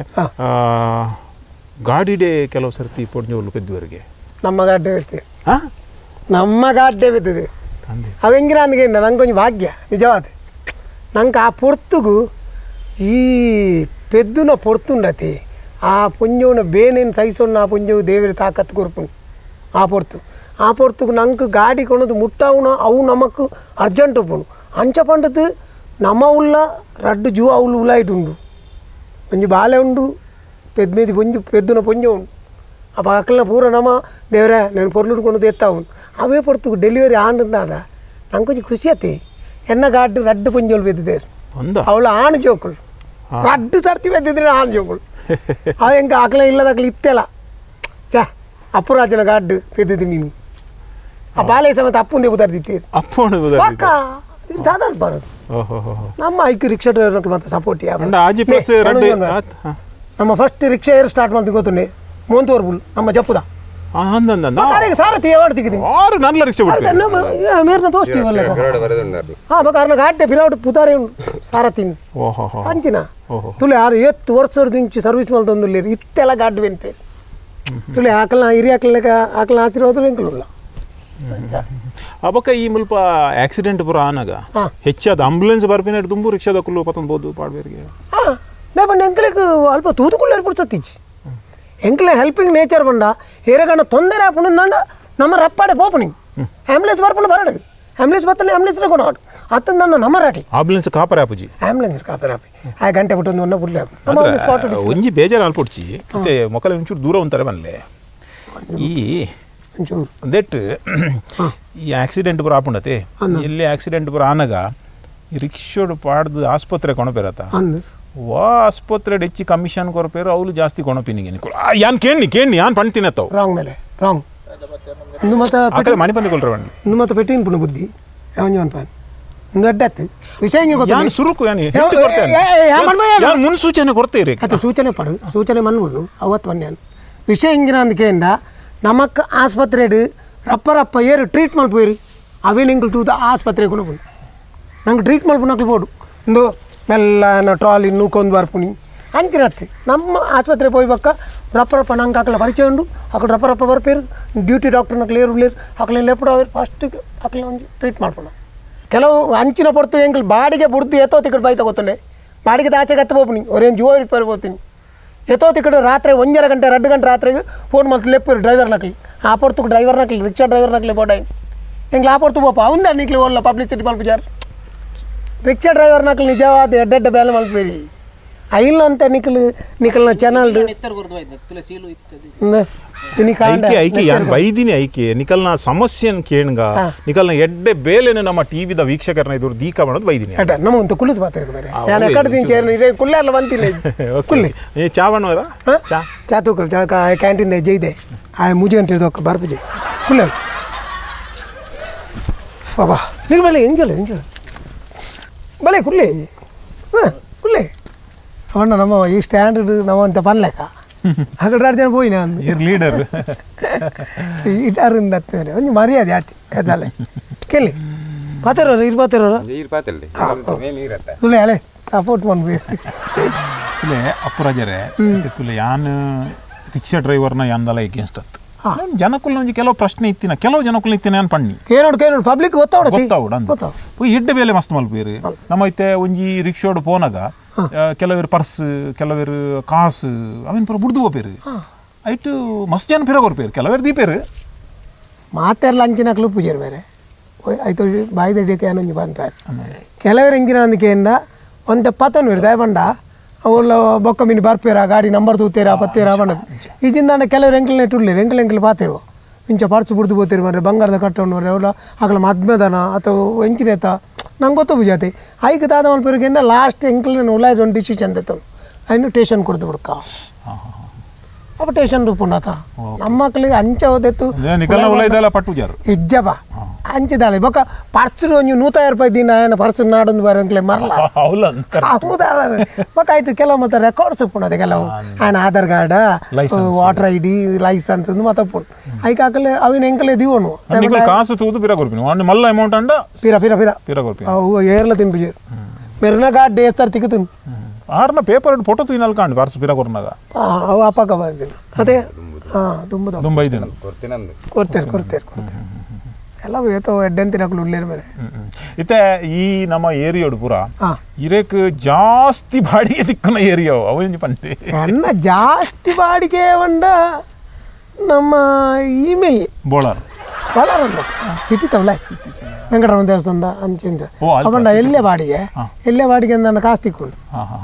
ಗಾಡಿಡೆ ಕೆಲವು ಸರ್ತಿ ಪೊಡ್ಜೋಲು ಪೆದ್ದುವರಿಗೆ ನಮ್ಮ ಗಾಡ್ಡೆ ಬಿಡ್ತೀವಿ ನಮ್ಮ ಗಾಡ್ಡೆ ಬಿದ್ದದೆ ಅವು ಹೆಂಗಿರ ಅಂದ್ಗೆ ನಂಗೊಂದು ಭಾಗ್ಯ ನಿಜವಾದ ನಂಗೆ ಆ ಪೊರ್ತುಗು ಈ ಪೆದ್ದುನ ಪೊರ್ತುಂಡತಿ ಆ ಪುಂಜವನ ಬೇನೇನು ಸೈಸೊನ್ನ ಆ ಪುಂಜವು ದೇವರ ತಾಕತ್ತು ಕೊರ್ಪು ಆ ಪೊರ್ತುಗು ನಂಗೆ ಗಾಡಿ ಕೊಣದು ಮುಟ್ಟವುನ ಅವು ನಮಕ್ ಅರ್ಜೆಂಟ್ ಒಪ್ಪುನು ಅಂಚ ಪಂಡದು ನಮ್ಮ ಉಲ್ಲ ರಡ್ಡು ಜೂ ಅವಳು ಉಲಾಯ್ಟು ಉಂಡು ಒಂಜಿ ಬಾಲೆ ಉಂಡು ಪೆದ್ಮೇದಿ ಪೆದ್ದುನ ಪುಂಜ ಉಂಡು ಆ ಪಕ್ಕಲ ಪೂರ ನಮ್ಮ ದೇವರ నేను పొర్లుడు కొను తెత్తా ఉను అవే పొర్తుకు డెలివరీ ఆండుందాడ నాకు కొంచెం ఖుషి అత్తే ఎన్న గాడ్డు రడ్డు పుంజోలు పెద్దిదేరు ಅವಳು ಆಣು ಜೋಕುಳು ರಡ್ಡು ಸರ್ತಿ ಬೆದ್ದಿದ್ರೆ ಆಣು ಜೋಕುಳು ಅವ ಹೆಂಗೆ ಆಕಲ ಇಲ್ಲದಾಕಲು ಇತ್ತೆಲ್ಲ ಚಾ ಅಪ್ಪುರಾಜನ ಗಾಡ್ಡು ಪೆದ್ದಿದ್ದು ನೀನು ಆ ಬಾಳೆ ಸಮೇತ ಅಪ್ಪುಂದೆ ಬುದಾರ್ದಿತ್ತೀರಿ ಅಕ್ಕ ಇದು ದಾದಾರ್ ಬರೋದು ನಮ್ಮ ಐಕ್ಯ ರಿಕ್ಷಾ ಡ್ರೈವರ್ ಮತ್ತೆ ಸಪೋರ್ಟ್ ನಮ್ಮ ಫಸ್ಟ್ ರಿಕ್ಷಾ ಏರ್ ಸ್ಟಾರ್ಟ್ ಮಾಡ್ತೀನಿ ಗೊತ್ತುಂಡೆ ಮೋಂತೋರ್ ಬುಲ್ ನಮ್ಮ ಜಪ್ಪುದ ಸಾರಥಿ ಯಾವಾಗ ತೆಗೆದು ಮೇರ್ನ ತೋರಿಸ್ತೀವಲ್ಲ ಕಾರಣ ಗಾಡ್ಡೆ ಬಿರಾಡ್ ಪುತಾರೆ ಉಂಟು ಸಾರಥಿ ಅಂಚಿನ ತುಳಿ ಆರು 8 ವರ್ಷದ ಇಂಚು ಸರ್ವಿಸ್ ಮಾಡ್ತಂದು ಇತ್ತೆಲ್ಲ ಗಾಡ್ಡು ಬೆನ್ಪೆ ತುಳಿ ಆಕಲ್ನ ಹಿರಿಯ ಆಕಲ್ನ ಆಶೀರ್ವಾದ ಎಂಕಲಿಲ್ಲ ಅಬಕ್ಕ ಈ ಮುಲ್ಪ ಆಕ್ಸಿಡೆಂಟ್ ಪುರ ಆನಾಗ ಹೆಚ್ಚಾದ ಆಂಬುಲೆನ್ಸ್ ಬರ್ಪಿನ ತುಂಬು ರಿಕ್ಷಾದ ಕುಲ್ಲು ಪತ್ತೊಂದು ಪಾಡ್ಬೇರಿಗೆ ದೇಪಂಡ ಎಂಕಲಿಗೆ ಅಲ್ಪ ತೂತುಕೊಳ್ಳಿ ಏರ್ಪಡ್ಸತ್ತಿಚ್ಚಿ ಎಂಕ್ಲೆ ಹೆಲ್ಪಿಂಗ್ ನೇಚರ್ ಬಂಡ ಹೇರಗಣ್ಣ ತೊಂದರೆ ಆಪುಂಡ ನಮ್ಮ ರಪ್ಪಾಡೆ ಪೋಪಣಿ ಆಂಬುಲೆನ್ಸ್ ಬರ್ಪುಂಡು ಬರಡು ಆಂಬುಲೆನ್ಸ್ ಬತ್ತಲ್ಲಿ ಆಂಬುಲೆನ್ಸ್ ಕೊಂಡು ಆಡು ಅತ್ತ ನನ್ನ ನಮ್ಮ ರಾಟಿ ಆಂಬುಲೆನ್ಸ್ ಕಾಪರೆ ಆಪುಜಿ ಆಂಬುಲೆನ್ಸ್ ಕಾಪರೆ ಆಪಿ ಆ ಗಂಟೆ ಬಿಟ್ಟು ಒಂದು ಬುಡ್ಲೆ ಒಂಜಿ ಬೇಜಾರು ಅಲ್ಪುಡ್ಚಿ ಮತ್ತೆ ಮೊಕಲ ಒಂಚೂರು ದೂರ ಒಂತಾರೆ ಬನ್ಲೆ ಈ ದಟ್ ಈ ಆಕ್ಸಿಡೆಂಟ್ ಪುರ ಆಪುಂಡತೆ ಎಲ್ಲಿ ಆಕ್ಸಿಡೆಂಟ್ ಪುರ ಆನಾಗ ರಿಕ್ಷೋಡು ಪಾಡ್ದು ಆಸ್ಪತ್ರೆ ಕೊಣಪೇರತ್ತ ವಾ ಆಸ್ಪತ್ರೆ ಹೆಚ್ಚಿ ಕಮಿಷನ್ ಕೊರಪೇರು ಅವಳು ಜಾಸ್ತಿ ಕೊಣಪಿನಿಗೆ ಯಾನ್ ಕೇಳಿ ಯಾನ್ ಪಣ್ತೀನಿ ಅತ್ತವು ರಾಂಗ್ ಮೇಲೆ ರಾಂಗ್ ಇನ್ನು ಮತ್ತೆ ಮನೆ ಬಂದಿಕೊಳ್ರ ಬಣ್ಣ ಇನ್ನು ಮತ್ತೆ ಪೆಟ್ಟಿನ ಪುಣ್ಯ ಬುದ್ಧಿ ಯಾವನ್ ಯಾವನ್ ಪಾನ್ ಇನ್ನು ಅಡ್ಡತ್ತು ವಿಷಯ ಯಾನ್ ಸುರುಕು ಯಾನ್ ಮುನ್ಸೂಚನೆ ಕೊಡ್ತೀರಿ ಅದು ಸೂಚನೆ ಪಡು ಸೂಚನೆ ಮನ್ಬಿಡು ಅವತ್ತು ಬನ್ನಿ ವಿಷಯ ಹಿಂಗಿನ ಅಂದ್ಕೆಂಡ ನಮಕ್ ಆಸ್ಪತ್ರೆ ರಪ್ಪ ಏರು ಟ್ರೀಟ್ ಮಲ್ಪೋಯ್ರಿ ಅವೇ ನಿಂಗೆ ತೂತ ಆಸ್ಪತ್ರೆ ಕೊಣಪು ನಂಗೆ ಟ್ರೀಟ್ ಮಲ್ಪುನಕ್ಲು ಬೋಡು ಒಂದು ಮೆಲ್ಲ ಟ್ರಾಲಿ ನೂಕೊಂದು ಬರ್ಪುನಿ ಅಂತಿರತ್ತೆ ನಮ್ಮ ಆಸ್ಪತ್ರೆ ಹೋಯ್ಬಕ್ಕ ರಪ್ಪ ನಂಗೆ ಆಕಲ ಪರಿಚಯ ಉಂಡು ಅక్కడ ರಪ್ಪ ಬರ್ಪೇರು ಡ್ಯೂಟಿ ಡಾಕ್ಟರ್ನ ಕ್ಲಿಯರ್ ಅಕಲೇನು ಲೆಪ್ಪಡು ಅವ್ರು ಫಸ್ಟ್ ಅಕಲ ಒಂದು ಟ್ರೀಟ್ ಮಾಡ್ಕೊಣ ಕೆಲವು ಅಂಚಿನ ಪೊರ್ತು ಎಂಕಲ್ ಬಾಡಿಗೆ ಬುಡ್ದು ಎತ್ತೋತಿ ಕಡೆ ಬೈ ತಗೋತಂಡೆ ಬಾಡಿಗೆ ಆಚೆ ಕತ್ತ ಹೋಗ್ನಿ ಅವ್ರೇನು ಜೀವ ರಿಪೇರ್ ಹೋಗ್ತೀನಿ ಎತ್ತೋತಿ ಕಡೆ ರಾತ್ರಿ 1 ಗಂಟೆ 2 ಗಂಟೆ ರಾತ್ರಿಗೆ ಫೋನ್ ಮಾಡ್ತು ಲೆಪ್ಪರು ಡ್ರೈವರ್ ನಕಲಿ ಆ ಪೊರ್ತುకు ಡ್ರೈವರ್ ನಕಲಿ ರಿಕ್ಷಾ ಡ್ರೈವರ್ ನಕಲಿ ಬೋಡಾಯಿ ಎಂಗ್ಲ ಆ ಪೊರ್ತು ಬೋಪ ಅವನ ನಿಕ್ಲಿ ಓಲ್ಲ ಪಬ್ಲಿಸಿಟಿ ಮಲ್ಪಿಜಾರ್ ರಿಕ್ಷಾ ಡ್ರೈವರ್ ನಕಲಿ ನಿಜವಾದ ಎಡ್ಡೆಡ್ಡ ಬೇಲೆ ಮಲ್ಪೇರಿ ಐಲ್ ಅಂತ ನಿಖಲ್ನ ಚಾನಲ್ ಬೈದಿನಿ ಐಕೆ ನಿಖಲ್ನ ಸಮಸ್ಯೆನ ಕೇಳ್ಗ ನಿಖಲ್ನ ಎಡ್ಡೆ ಬೇಲೆನ ನಮ್ಮ ಟಿವಿದ ವೀಕ್ಷಕರನ್ನ ಇದ್ರು ದೀಕ ಮಾಡೋದು ಬೈದಿನಿ ನಮಗಂತ ಕುಳಿತು ಬಾತಿರ್ಕ ಬೇರೆ ನಾನು ಎಕಡೆ ಚೇರ್ ಕುಲ್ಲೆ ಅಲ್ಲ ಬಂತಿಲ್ಲ ಕುಲ್ಲಿ ಚಾ ಬಣ್ಣವರ ಚಾ ತೂಕ ಕ್ಯಾಂಟೀನ್ ಜೈದೆ ಆ ಮುಜೆ ಅಂಟಿರ್ದಕ್ಕ ಬರ್ಪುಜೆ ಕುಲ್ಲೆ ಬಾಬಾ ನೀವು ಬಲೆ ಎಂಜೋಲ್ಲ ಬಲೆ ಕುಲ್ಲೆ ಕುಲ್ಲೆ ಅವಣ್ಣ ನಮ್ಮ ಈ ಸ್ಟ್ಯಾಂಡರ್ಡ್ ನಾವಂತ ಪನ್ಲೆಕ್ಕ ಆ ಕಡೆ 2 ಜನ ಹೋಗಿ ನಾನು ಲೀಡರ್ ಇಟಾರಿಂದ ಹತ್ತೇನೆ ಒಂದು ಮರ್ಯಾದೆ ಆತಿ ಅದಲ್ಲ ಕೇಳಿ ಪಾತಿರೋರು ತುಲೆ ಹಳೆ ಸಪೋರ್ಟ್ ಮಾಡ್ಬೇಕು ತುಲೆ ಅಪ್ಪರಾಜರೇ ತುಲೆ ಯಾನ್ ರಿಕ್ಷಾ ಡ್ರೈವರ್ನ ಯಾಂದಲ್ಲ ಎಗೇನ್ಸ್ಟ್ ಅತ್ತು ಜನಕ್ಕೂ ಒಂಜಿ ಕೆಲವು ಪ್ರಶ್ನೆ ಇತ್ತಿನ ಕೆಲವು ಜನಕ್ಕೂ ಇತ್ತಿನ ಏನು ಪಣ್ಣಿ ಕೇಳೋಡು ಪಬ್ಲಿಕ್ ಗೊತ್ತಾವಡ ಎಡ್ಡೆ ಬೇಲೆ ಮಸ್ತ್ ಮಲ್ಪೇರು ನಮ್ಮ ಐತೆ ಒಂಜಿ ರಿಕ್ಷೋಡು ಪೋನಾಗ ಕೆಲವರು ಪರ್ಸ್ ಕೆಲವರು ಕಾಸು ಅವೇನು ಪೂರ ಬುಡ್ದು ಹೋಗ್ಪೇರು ಐಟು ಮಸ್ತ್ ಜನ ಪೇರ ಕೊರ್ಪೇರು ಕೆಲವರು ದೀಪೇರು ಮಾತೆಲ್ಲ ಅಂಚಿನ ಕ್ಲೂ ಪೂಜೆ ಬೇರೆ ಆಯ್ತು ಬಾಯಿ ದಡ್ಡಿಯಕ್ಕೆ ಏನೊಂದು ಬಂದ ಕೆಲವರು ಹೆಂಗಿನ ಅಂದಿಕೆಯಿಂದ ಒಂದು ಪತನು ಇಡ್ದೆ ಬಂಡ ಅವಲ್ಲ ಬೊಕ್ಕ ಮೀನು ಬರ್ಪೇರ ಗಾಡಿ ನಂಬರ್ ತೂತೇರ ಪತ್ತೇರ ಬಂಡದು ಈಜಿಂದ ಕೆಲವರು ಎಂಕಲ್ನೇ ಟುಳ್ಳಿರು ಎಂಕಲ್ ಪಾತಿರು ಇಂಚ ಪಾರ್ಟ್ಸ್ ಬಿಡ್ದು ಬೋತೀರಿ ಮರ್ರೆ ಬಂಗಾರದ ಕಟ್ಟೋಣ ಮರ್ರೆ ಅವಳ ಆಗಲ ಮದ್ಮೆದನ ಅಥವಾ ಎಂಚಿನೇತ ನಂಗೆ ಗೊತ್ತು ಬುಜಾತಿ ಐಕ್ ತಾದ ಮಲ್ಪರಿಗೆ ಲಾಸ್ಟ್ ಎಂಕ್ಲೇನು ಉಲಾಯ್ ಒಂದು ಡಿಸಿಷನ್ ತೆತ್ತು ಅನ್ನು ಟೇಷನ್ ಕೊಡ್ದು ಬಿಡ್ಕ ಅಪ್ಪ ಟೇಷನ್ ರೂಪುಂಡಾತ ನಮ್ಮ ಮಕ್ಕಳಿಗೆ ಅಂಚೆ ಹೋದೆತ್ತು ಇಜ್ಜಪ್ಪ ಅಂಚಿದಾಳೆ ಬೊಕ್ಕ ಪರ್ಸರು ಒಂದು 150 ದಿನ ಏನು ಪರ್ಸ್ ನಾಡೊಂದು ಬರೋಂಕ್ಲೆ ಮರಲ್ಲ ಹೌದಲ್ಲ ಬೊಕ್ಕ ಆಯ್ತು ಕೆಲವು ಮತ್ತೆ ರೆಕಾರ್ಡ್ಸ್ ಉಪ್ಪುಣದೆ ಕೆಲವು ಆಯ್ನ Aadhaar card voter ID licence ಮತ್ತಪ್ಪು ಐಕ್ ಹಾಕಲೆ ಅವಿನ ಎಂಕಲೆ ದಿವನು ಕಾಸು ತೂದು ಪಿರ ಕೊರ್ಪಿನಿ ಮಲ್ಲ ಅಮೌಂಟ್ ಅಂಡ ಪಿರ ಪಿರ ಪಿರ ಪಿರ ಕೊರ್ಪಿ ಅವು ಏರ್ಲ ತಿಂಪಿಜಿ ಮೆರ್ನ ಕಾರ್ಡ್ ಡೇಸ್ತಾರ ತಿಕ್ಕುತ್ತನು ಆರ್ನ ಪೇಪರ್ ಫೋಟೋ ತೂಯಿನಲ್ಲಿ ಕಾಣಿ ಪರ್ಸ್ ಪಿರ ಕೊರ್ನಾಗ ಅವು ಅಪ್ಪಕ್ಕ ಬಂದಿಲ್ಲ ಅದೇ ಹಾಂ ತುಂಬ ಐದಿನ ಕೊಡ್ತೇನೆ ಎಲ್ಲ ಏತೋ ಎಡ್ಡೆಂತಿನಕ್ಲು ಉಳ್ಳೇರು ಮೇರೆ ಇತ್ತೆ ಈ ನಮ್ಮ ಏರಿಯೋಡು ಪೂರ ಇರೇಕ್ ಜಾಸ್ತಿ ಬಾಡಿಗೆ ತಿಕ್ಕನ ಏರಿಯಾ ಅವು ಪಂಡಿ ಅನ್ನ ಜಾಸ್ತಿ ಬಾಡಿಗೆ ಒಂಡ ನಮ್ಮ ಈಮೆ ಬೋಳಾರ್ ಅಂದ ಸಿಟಿ ತವಲ ವೆಂಕಟರಮಣ ದೇವಸ್ಥಾನದ ಅಂಚಿಂದ ಅಕೊಂಡ ಎಲ್ಲೇ ಬಾಡಿಗೆ ನನ್ನ ಕಾಸು ತಿಕ್ಕೊಂಡು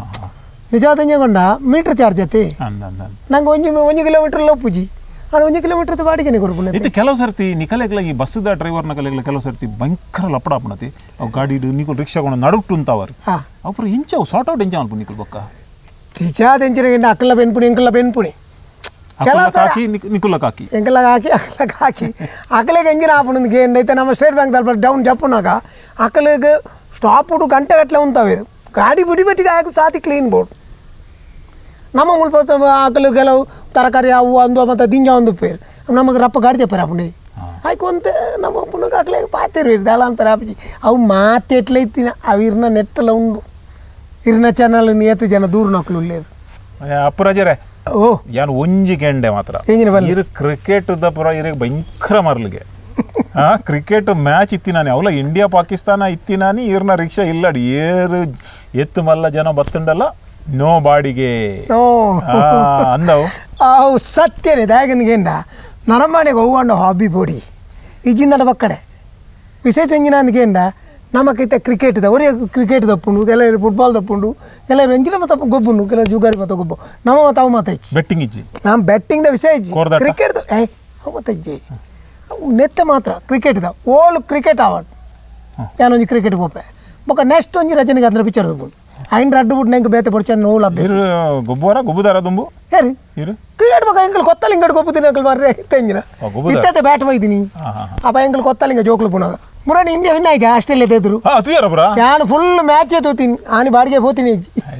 ನಿಜವಾದ ಮೀಟರ್ ಚಾರ್ಜ್ ಐತಿ ನಂಗೆ ಒಂದು ಕಿಲೋಮೀಟರ್ ಲೋಪುಜಿ ಅದು 1 ಕಿಲೋಮೀಟರ್ ಬಾಡಿಗೆ ಕೊಡ್ಬೋದು ಇದು ಕೆಲವು ಸರ್ತಿ ನಿಕಲೆಗ್ಲ ಈ ಬಸ್ಸದ ಡ್ರೈವರ್ನ ಕಲೆಗ್ಲ ಕೆಲವು ಸರ್ತಿ ಭಯಂಕರ ಲಪಡ ಆಪಣತಿ ಅವು ಗಾಡಿ ನಿಕಲ್ ರಿಕ್ಷಾಕೊಂಡು ನಡುಕ್ಟು ಅಂತಾವರು ಅಪ್ಪ ಇಂಚವು ಸಾರ್ಟ್ ಔಟ್ ಎಂಚ ಮಾಡ್ಬೋದು ನಿಕಲ್ ಬೊಕ್ಕ ತಿಚಾದ ಎಂಚಿನ ಅಕ್ಕಲ ಬೆನ್ಪುಣಿ ಎಂಕಲ ಬೆನ್ಪುಣಿ ಕಾಕಿ ನಿಕುಲ ಕಾಕಿ ಎಂಕಲ ಹಾಕಿ ಅಕ್ಕಲಿಗೆ ಎಂಜಿನ ಆಪಣಕ್ಕೆ ಏನೈತೆ ನಮ್ಮ ಸ್ಟೇಟ್ ಬ್ಯಾಂಕ್ ತಲ್ಪ ಡೌನ್ ಜಪ್ಪುನಾಗ ಅಕ್ಕಲಿಗೆ ಸ್ಟಾಪ್ ಉಡು ಗಂಟೆ ಗಟ್ಟಲೆ ಉಂತಾವೇರು ಗಾಡಿ ಬಿಡಿಬಿಟ್ಟಿಗೆ ಹಾಕಿ ಸಾತಿ ಕ್ಲೀನ್ ಬೋರ್ಡ್ ನಮ್ಮ ಮುಲ್ಪ ಆಕಲು ಕೆಲವು ತರಕಾರಿ ಅವು ಅಂದು ಮತ್ತು ದಿಂಜ ಒಂದು ಪೇರು ನಮಗೆ ರಪ್ಪ ಗಾಡಿ ತೆಪ್ಪಾರ ಅಪ್ಪಂಡಿ ಆಯ್ಕೊಂತ ನಮ್ಮ ಪುನಃ ಹಾಕ್ಲೆ ಪಾತಿರು ದಳ ಅಂತಾರೆ ಅಪ್ಪಜಿ ಅವು ಮಾತೆಟ್ಲೆ ಇತ್ತಿನ ಅವು ಇರ್ನ ನೆಟ್ಟಲ್ಲ ಉಂಡು ಇರ್ನ ಚಾನಲ್ ನಿಯತ್ತು ಜನ ದೂರ ನಕ್ಲು ಉಳ್ಳೇರು ಅಪ್ಪರಾಜರೇ ಓ ಯಾನು ಒಂಜಿ ಗೆಂಡೆ ಮಾತ್ರ ಇರು ಕ್ರಿಕೆಟ್ ಪುರ ಇರಿಗೆ ಭಯಂಕರ ಮರಲಿಗೆ ಕ್ರಿಕೆಟ್ ಮ್ಯಾಚ್ ಇತ್ತಿನಾನಿ ಅವಲ ಇಂಡಿಯಾ ಪಾಕಿಸ್ತಾನ ಇತ್ತಿನಾನಿ ಇರ್ನ ರಿಕ್ಷಾ ಇಲ್ಲಡಿ ಏರು ಎತ್ತು ಮಲ್ಲ ಜನ ಬತ್ತುಂಡಲ್ಲ ನೋ ಬಾಡಿಗೆ ಅಂದವು ಅವು ಸತ್ಯನೇ ದಾಯಗನಿಗೆಂಡ ನರಮಾಣಿಗೆ ಹೋಗೊಂಡು ಹಾಬಿ ಬೋಡಿ ಈಜಿಂದ ಬಕ್ಕಡೆ ವಿಶೇಷ ಎಂಜಿನ ಅಂದ್ಗೆಂಡ ನಮಕೈತೆ ಕ್ರಿಕೆಟ್ ಅವರೇ ಕ್ರಿಕೆಟ್ ತಪ್ಪುಂಡು ಕೆಲವರು ಫುಟ್ಬಾಲ್ ತಪ್ಪುಂಡು ಕೆಲವರು ಎಂಜಿನ ಮತ್ತೆ ಗೊಬ್ಬುಂಡು ಕೆಲವು ಜುಗಾರಿ ಮತ್ತೆ ಗೊಬ್ಬು ನಮ್ಮ ಮತ್ತೆ ಅವು ಮತ್ತೆ ಬೆಟ್ಟಿಂಗ್ ಇಜ್ಜಿ ನಮ್ಮ ಬೆಟ್ಟಿಂಗ್ದ ವಿಷಯ ಇಜ್ಜಿ ಕ್ರಿಕೆಟ್ ಅವು ಮತ್ತೆ ಇಜ್ಜಿ ನೆತ್ತ ಮಾತ್ರ ಕ್ರಿಕೆಟ್ದ ಓಲ್ ಕ್ರಿಕೆಟ್ ಅವಾರ್ಡ್ ಯಾನೊಂದು ಕ್ರಿಕೆಟ್ ಗೋಪೆ ಬೊಕ್ಕ ನೆಕ್ಸ್ಟ್ ಒಂಜಿ ರಜನಿಗೆ ಅಂದ್ರೆ ಪಿಕ್ಚರ್ ತಗೊಂಡು ಐನ್ ರಡ್ಡು ಬಿಟ್ಟು ನಂಗೆ ಬೇತೆ ಪಡ್ಚಂದು ನೋವು ಅಭ್ಯಾಸ ಗೊಬ್ಬರ ಗೊಬ್ಬುದಾರ ತುಂಬು ಹೇರಿ ಕ್ರಿಕೆಟ್ ಬಗ್ಗೆ ಎಂಕಲ್ ಕೊತ್ತಲ್ಲ ಹಿಂಗಡ್ ಗೊಬ್ಬುತ್ತೀನಿ ಅಂಕಲ್ ಮಾರ್ರೆ ಇತ್ತಂಜಿನ ಇತ್ತತ್ತೆ ಬ್ಯಾಟ್ ಒಯ್ದೀನಿ ಅಪ್ಪ ಎಂಕಲ್ ಕೊತ್ತಲ್ಲ ಹಿಂಗೆ ಜೋಕ್ಲು ಪುನಃ ಮುರಾಣಿ ಇಂಡಿಯಾ ವಿನ್ ಆಯ್ಕೆ ಆಸ್ಟ್ರೇಲಿಯಾ ತೆದ್ರು ನಾನು ಫುಲ್ ಮ್ಯಾಚ್ ತೋತೀನಿ ಆನೆ ಬಾಡಿಗೆ ಹೋತೀನಿ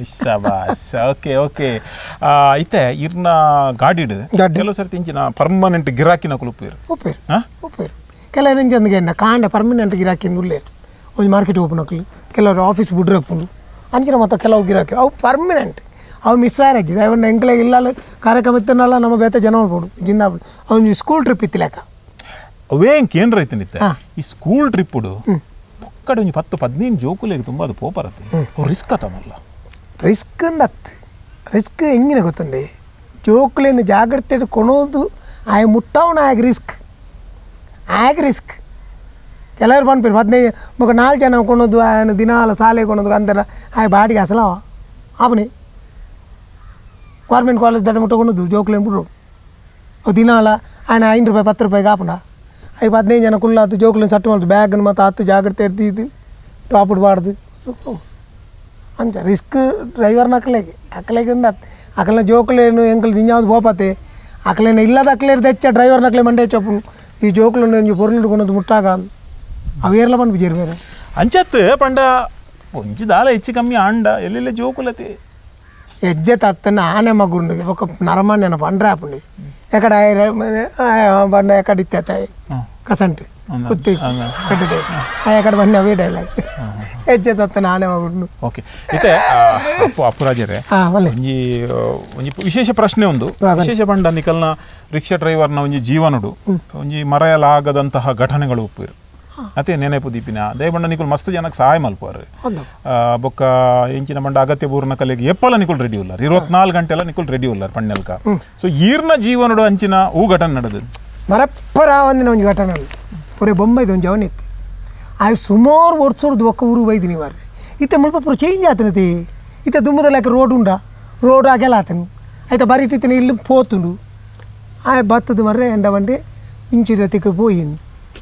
ಓಕೆ ಓಕೆ ಐತೆ ಇರ್ನ ಗಾಡಿಡು ಕೆಲವು ಸರ್ತಿ ಇಂಚಿನ ಪರ್ಮನೆಂಟ್ ಗಿರಾಕಿನ ಉಪ್ಪೇರು ಕೆಲವರು ಇಂಚಂದಿಗೆ ಕಾಂಡ ಪರ್ಮನೆಂಟ್ ಗಿರಾಕಿಂದ ಉಳ್ಳೇರು ಒಂದು ಮಾರ್ಕೆಟ್ ಓಪನ್ ಹಾಕಲಿ ಕೆಲವರು ಆಫೀಸ್ ಬಿಡ್ರಪ್ಪು ಅಂಚಿನ ಮತ್ತೆ ಕೆಲವು ಗಿರಾಕಿ ಅವು ಪರ್ಮನೆಂಟ್ ಅವು ಮಿಸ್ ಆಯ್ತು ಅವನ್ನ ಎಂಕ್ಲೆ ಇಲ್ಲ ಕಾರ್ಯಕ್ರಮ ಇತ್ತನಲ್ಲ ನಮ್ಮ ಬೇತೆ ಜನ ಮಾಡ್ಬೋದು ಜಿಂದ ಅವ್ನು ಸ್ಕೂಲ್ ಟ್ರಿಪ್ ಇತ್ತಿಲೆಕ್ಕ ಅವೇ ಏನ್ ರೈತನಿತ್ತ ಈ ಸ್ಕೂಲ್ ಟ್ರಿಪ್ಪುಡು ಪಕ್ಕಡೆ ಒಂದು 10-15 ಜೋಕುಲಿಗೆ ತುಂಬ ಅದು ಪೋಪರತ್ತೆ ರಿಸ್ಕ್ ಅತಮಲ್ಲ ರಿಸ್ಕ್ ಹೆಂಗಿನ ಗೊತ್ತಂడి ಜೋಕುಲೇನು ಜಾಗ್ರತೆ ಕೊಣೋದು ಆಯ ಮುಟ್ಟವನ ಆಗ ರಿಸ್ಕ್ ಕೆಲವರು ಬಂದ್ಬಿರು 15 ಮಗ 4 ಜನ ಕೊಣೋದು ఆయన ದಿನಾಲ ಸಾಲೆ ಕೊಣೋದು ಅಂತಾರ ಆಯ ಬಾಡಿಗೆ ಅಸಲ ಆಪನಿ ಗೌರ್ಮೆಂಟ್ ಕಾಲೇಜ್ ದಡ ಮುಟ್ಟಕೊಣೋದು ಜೋಕುಲೇನು ಬಿಡ್ರು ಅವು ದಿನಾಲ ఆయన 5 ರೂಪಾಯಿ 10 ರೂಪಾಯಿಗೆ ಆಪನ ಅಯ್ಯ 15 ಜನ ಕುಳ್ಳಾತು ಜೋಕುಲೇನು ಸಟ್ಟು ಮಾಡ್ದು ಬ್ಯಾಗ್ನ ಮತ್ತು 10 ಜಾಗ್ರತೆ ಇರ್ತಿದ್ದು ಟಾಪ್ ಬಾರ್ದು ಅಂಚ ರಿಸ್ಕ್ ಡ್ರೈವರ್ನ ಅಕ್ಕಲೆಗೆ ಅಕ್ಕಲ ಜೋಕುಲೇನು ಎಂಕಲ್ ದಿಂಜಾವ್ದು ಬೋಪತ್ತೆ ಅಕ್ಕಲೇನು ಇಲ್ಲದ ಅಕ್ಕಲೇರು ತೆಚ್ಚ ಡ್ರೈವರ್ನ ಅಕ್ಕಲೆ ಮಂಡೆ ಚಪ್ಪು ಈ ಜೋಕುలను ಒಂಜಿ ಪೊರ್ಲು ಹಿಡ್ಕೊಂಡು ಮುಟ್ಟಾಗ ಅವೇರ್ಲ ಬಂದು ಬಿಜೇರು ಬೇರೆ ಅಂಚತ್ತು ಪಂಡ ಒಂಜಿ ದಾಲ ಹೆಚ್ಚು ಕಮ್ಮಿ ಆಂಡ ಎಲ್ಲೆಲ್ಲ ಜೋಕುಲತೆ ಹೆಜ್ಜೆ ತತ್ತನ ಆನೆ ಮಗುಂಡು ఒక నరమాన్యన పండ్రా అప్పుడు ఎక్కడ బండ ఎక్కడ ఇత్తేతాయి కసంటి కుత్తి పెట్టితే ఎక్కడ బండి అవే డైలాగ్ ಹೆಜ್ಜೆ ತತ್ತನ ಆನೆ ಮಗುಂಡು ಓಕೆ ಇತ್ತೆ ಅಪ್ಪುರಾಜರೇ ಒಂಜಿ ಒಂಜಿ ವಿಶೇಷ ಪ್ರಶ್ನೆ ಒಂದು ವಿಶೇಷ ಪಂಡ ನಿಕಲ್ನ ರಿಕ್ಷಾ ಡ್ರೈವರ್ನ ಒಂಜಿ ಜೀವನಡು ಒಂಜಿ ಮರೆಯಲಾಗದಂತಹ ಘಟನೆಗಳು ಉಪ್ಪಿರು ಅದೇ ನೆನಪು ದೀಪಿನ ದಯಬಂಡ ನಿಕುಲ್ ಮಸ್ತ್ ಜನಕ್ಕೆ ಸಹಾಯ ಮಲ್ಪಾರು ಬೊಕ್ಕ ಎಂಚಿನ ಬಂಡ ಅಗತ್ಯ ಪೂರ್ಣ ಕಲೆಗೆ ಎಪ್ಪಲ ನಿಕುಲ್ ರೆಡಿ ಉಲ್ಲಾರ 24 ಗಂಟೆಲ್ಲ ನಿಕುಲ್ ರೆಡಿ ಉಲ್ಲಾರ ಪಣ್ಣೆಲ್ಕ ಸೊ ಈರ್ನ ಜೀವನಡು ಅಂಚಿನ ಹೂ ಘಟನೆ ನಡೆದು ಮರಪ್ಪರ ಒಂದಿನ ಒಂದು ಘಟನೆ ಪೂರೆ ಬೊಂಬೈದು ಒಂದು ಜವನ ಇತ್ತು ಆಯ್ ಸುಮಾರು ವರ್ಷದ ಒಕ್ಕ ಊರು ಬೈದಿನಿ ಮಾರ್ರೆ ಇತ್ತೆ ಮುಲ್ಪ ಪೂರ ಚೇಂಜ್ ಆತನತಿ ಇತ್ತೆ ದುಮ್ಮದಲ್ಲಿ ರೋಡ್ ಉಂಡ ರೋಡ್ ಆಗೆಲ್ಲ ಆತನು ಆಯ್ತಾ ಬರೀತಿತ್ತೇನೆ ಇಲ್ಲಿ ಪೋತುಂಡು ಆಯ್ ಬತ್ತದ ಮರ್ರೆ ಎಂಡ ಬಂಡೆ ಇಂಚಿರತಿಗೆ ಹೋಯಿನ್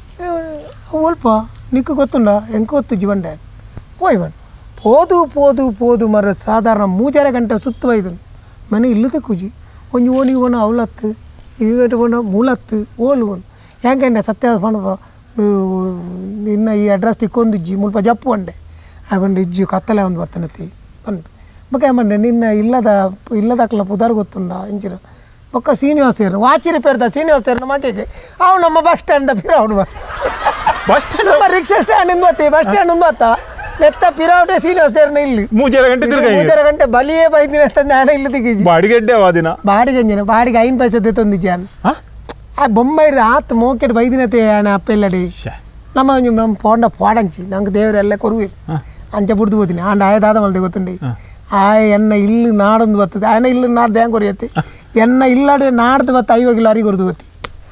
ಅಲ್ಪ ನಿಕ್ಕ ಗೊತ್ತುಂಡ ಹೆಂಗೆ ಗೊತ್ತು ಬಂಡೆ ಹೋಯ್ ಬನ್ ಪೋದು ಮರ ಸಾಧಾರಣ 3 ಗಂಟೆ ಸುತ್ತ ಒಯ್ದು ಮನೆ ಇಲ್ಲದ ಕುಜಿ ಒಂಜಿ ಓಣಿ ಓಣ ಅವಲತ್ತು ಇವತ್ತು ಓಣ ಮೂಲತ್ತು ಓಲು ಓಣು ಹೆಂಗೆ ಸತ್ಯ ಪಣಪ ಇನ್ನು ಈ ಅಡ್ರೆಸ್ ತಿಕ್ಕೊಂದು ಇಜ್ಜಿ ಮುಲ್ಪ ಜಪ್ಪು ಅಂಡೆ ಬಂದು ಇಜ್ಜಿ ಕತ್ತಲೆ ಒಂದು ಬತ್ತನತಿ ಬಂದು ಬೊಕ್ಕ ಏಮಂಡೆ ನಿನ್ನ ಇಲ್ಲದಕ್ಲ ಪುದಾರ್ ಗೊತ್ತುಂಡ ಇಂಚಿನ ಬೊಕ್ಕ ಶ್ರೀನಿವಾಸ ಸೇರು ವಾಚಿ ರಿಪೇರ್ದ ಶ್ರೀನಿವಾಸ ಸೇರಿನ ಮಗೆಗೆ ಅವು ನಮ್ಮ ಬಸ್ ಸ್ಟ್ಯಾಂಡ್ ಪಿರಾವಡು ಬಸ್ ಸ್ಟ್ಯಾಂಡ್ ನಮ್ಮ ರಿಕ್ಷಾ ಸ್ಟ್ಯಾಂಡ್ ಬತ್ತಿ ಬಸ್ ಸ್ಟ್ಯಾಂಡ್ ಬತ್ತ ನೆತ್ತ ಪಿರಾವಟೆ ಶ್ರೀನಿವಾಸ ಸೇರಿನ ಇಲ್ಲಿ 3 ಗಂಟೆ 3 ಗಂಟೆ ಬಲಿಯೇ ಬೈದಿನ ಹಣ ಇಲ್ಲ ತೆಗೀಜಿ ಬಾಡಿಗೆ ವಾದಿನ ಬಾಡಿಗೆ ಅಂಜನ ಬಾಡಿಗೆ 5 ಪೈಸೆ ತೆತ್ತೊಂದಿಜ್ಜಿ ಆ ಬೊಮ್ಮ ಹಿಡಿದು ಆತು ಮೋಕೆಟ್ ಬೈದಿನತೆ ಹಣ ಅಪ್ಪೆಲ್ಲಡಿ ನಮ್ಮ ಪೋಂಡ ಪಾಡಂಚಿ ನಂಗೆ ದೇವರೆಲ್ಲ ಕೊರುವೆ ಅಂಚ ಬಿಡ್ದು ಹೋತೀನಿ ಆಂಡ ಆಯದಾದ ಮಲ್ದೆ ಗೊತ್ತುಂಡಿ ಎನ್ನ ಇಲ್ಲಿ ನಾಡೊಂದು ಬರ್ತದೆ ಆಯನ ಇಲ್ಲಿ ನಾಡ್ದು ಹೆಂಗೆ ಕೊರಿಯತ್ತೆ ಎನ್ನ ಇಲ್ಲಡೆ ನಾಡ್ದು ಬತ್ತ 5 ಕಿಲೋ ಅರಿ ಕೊರ್ದು ಗೊತ್ತಿ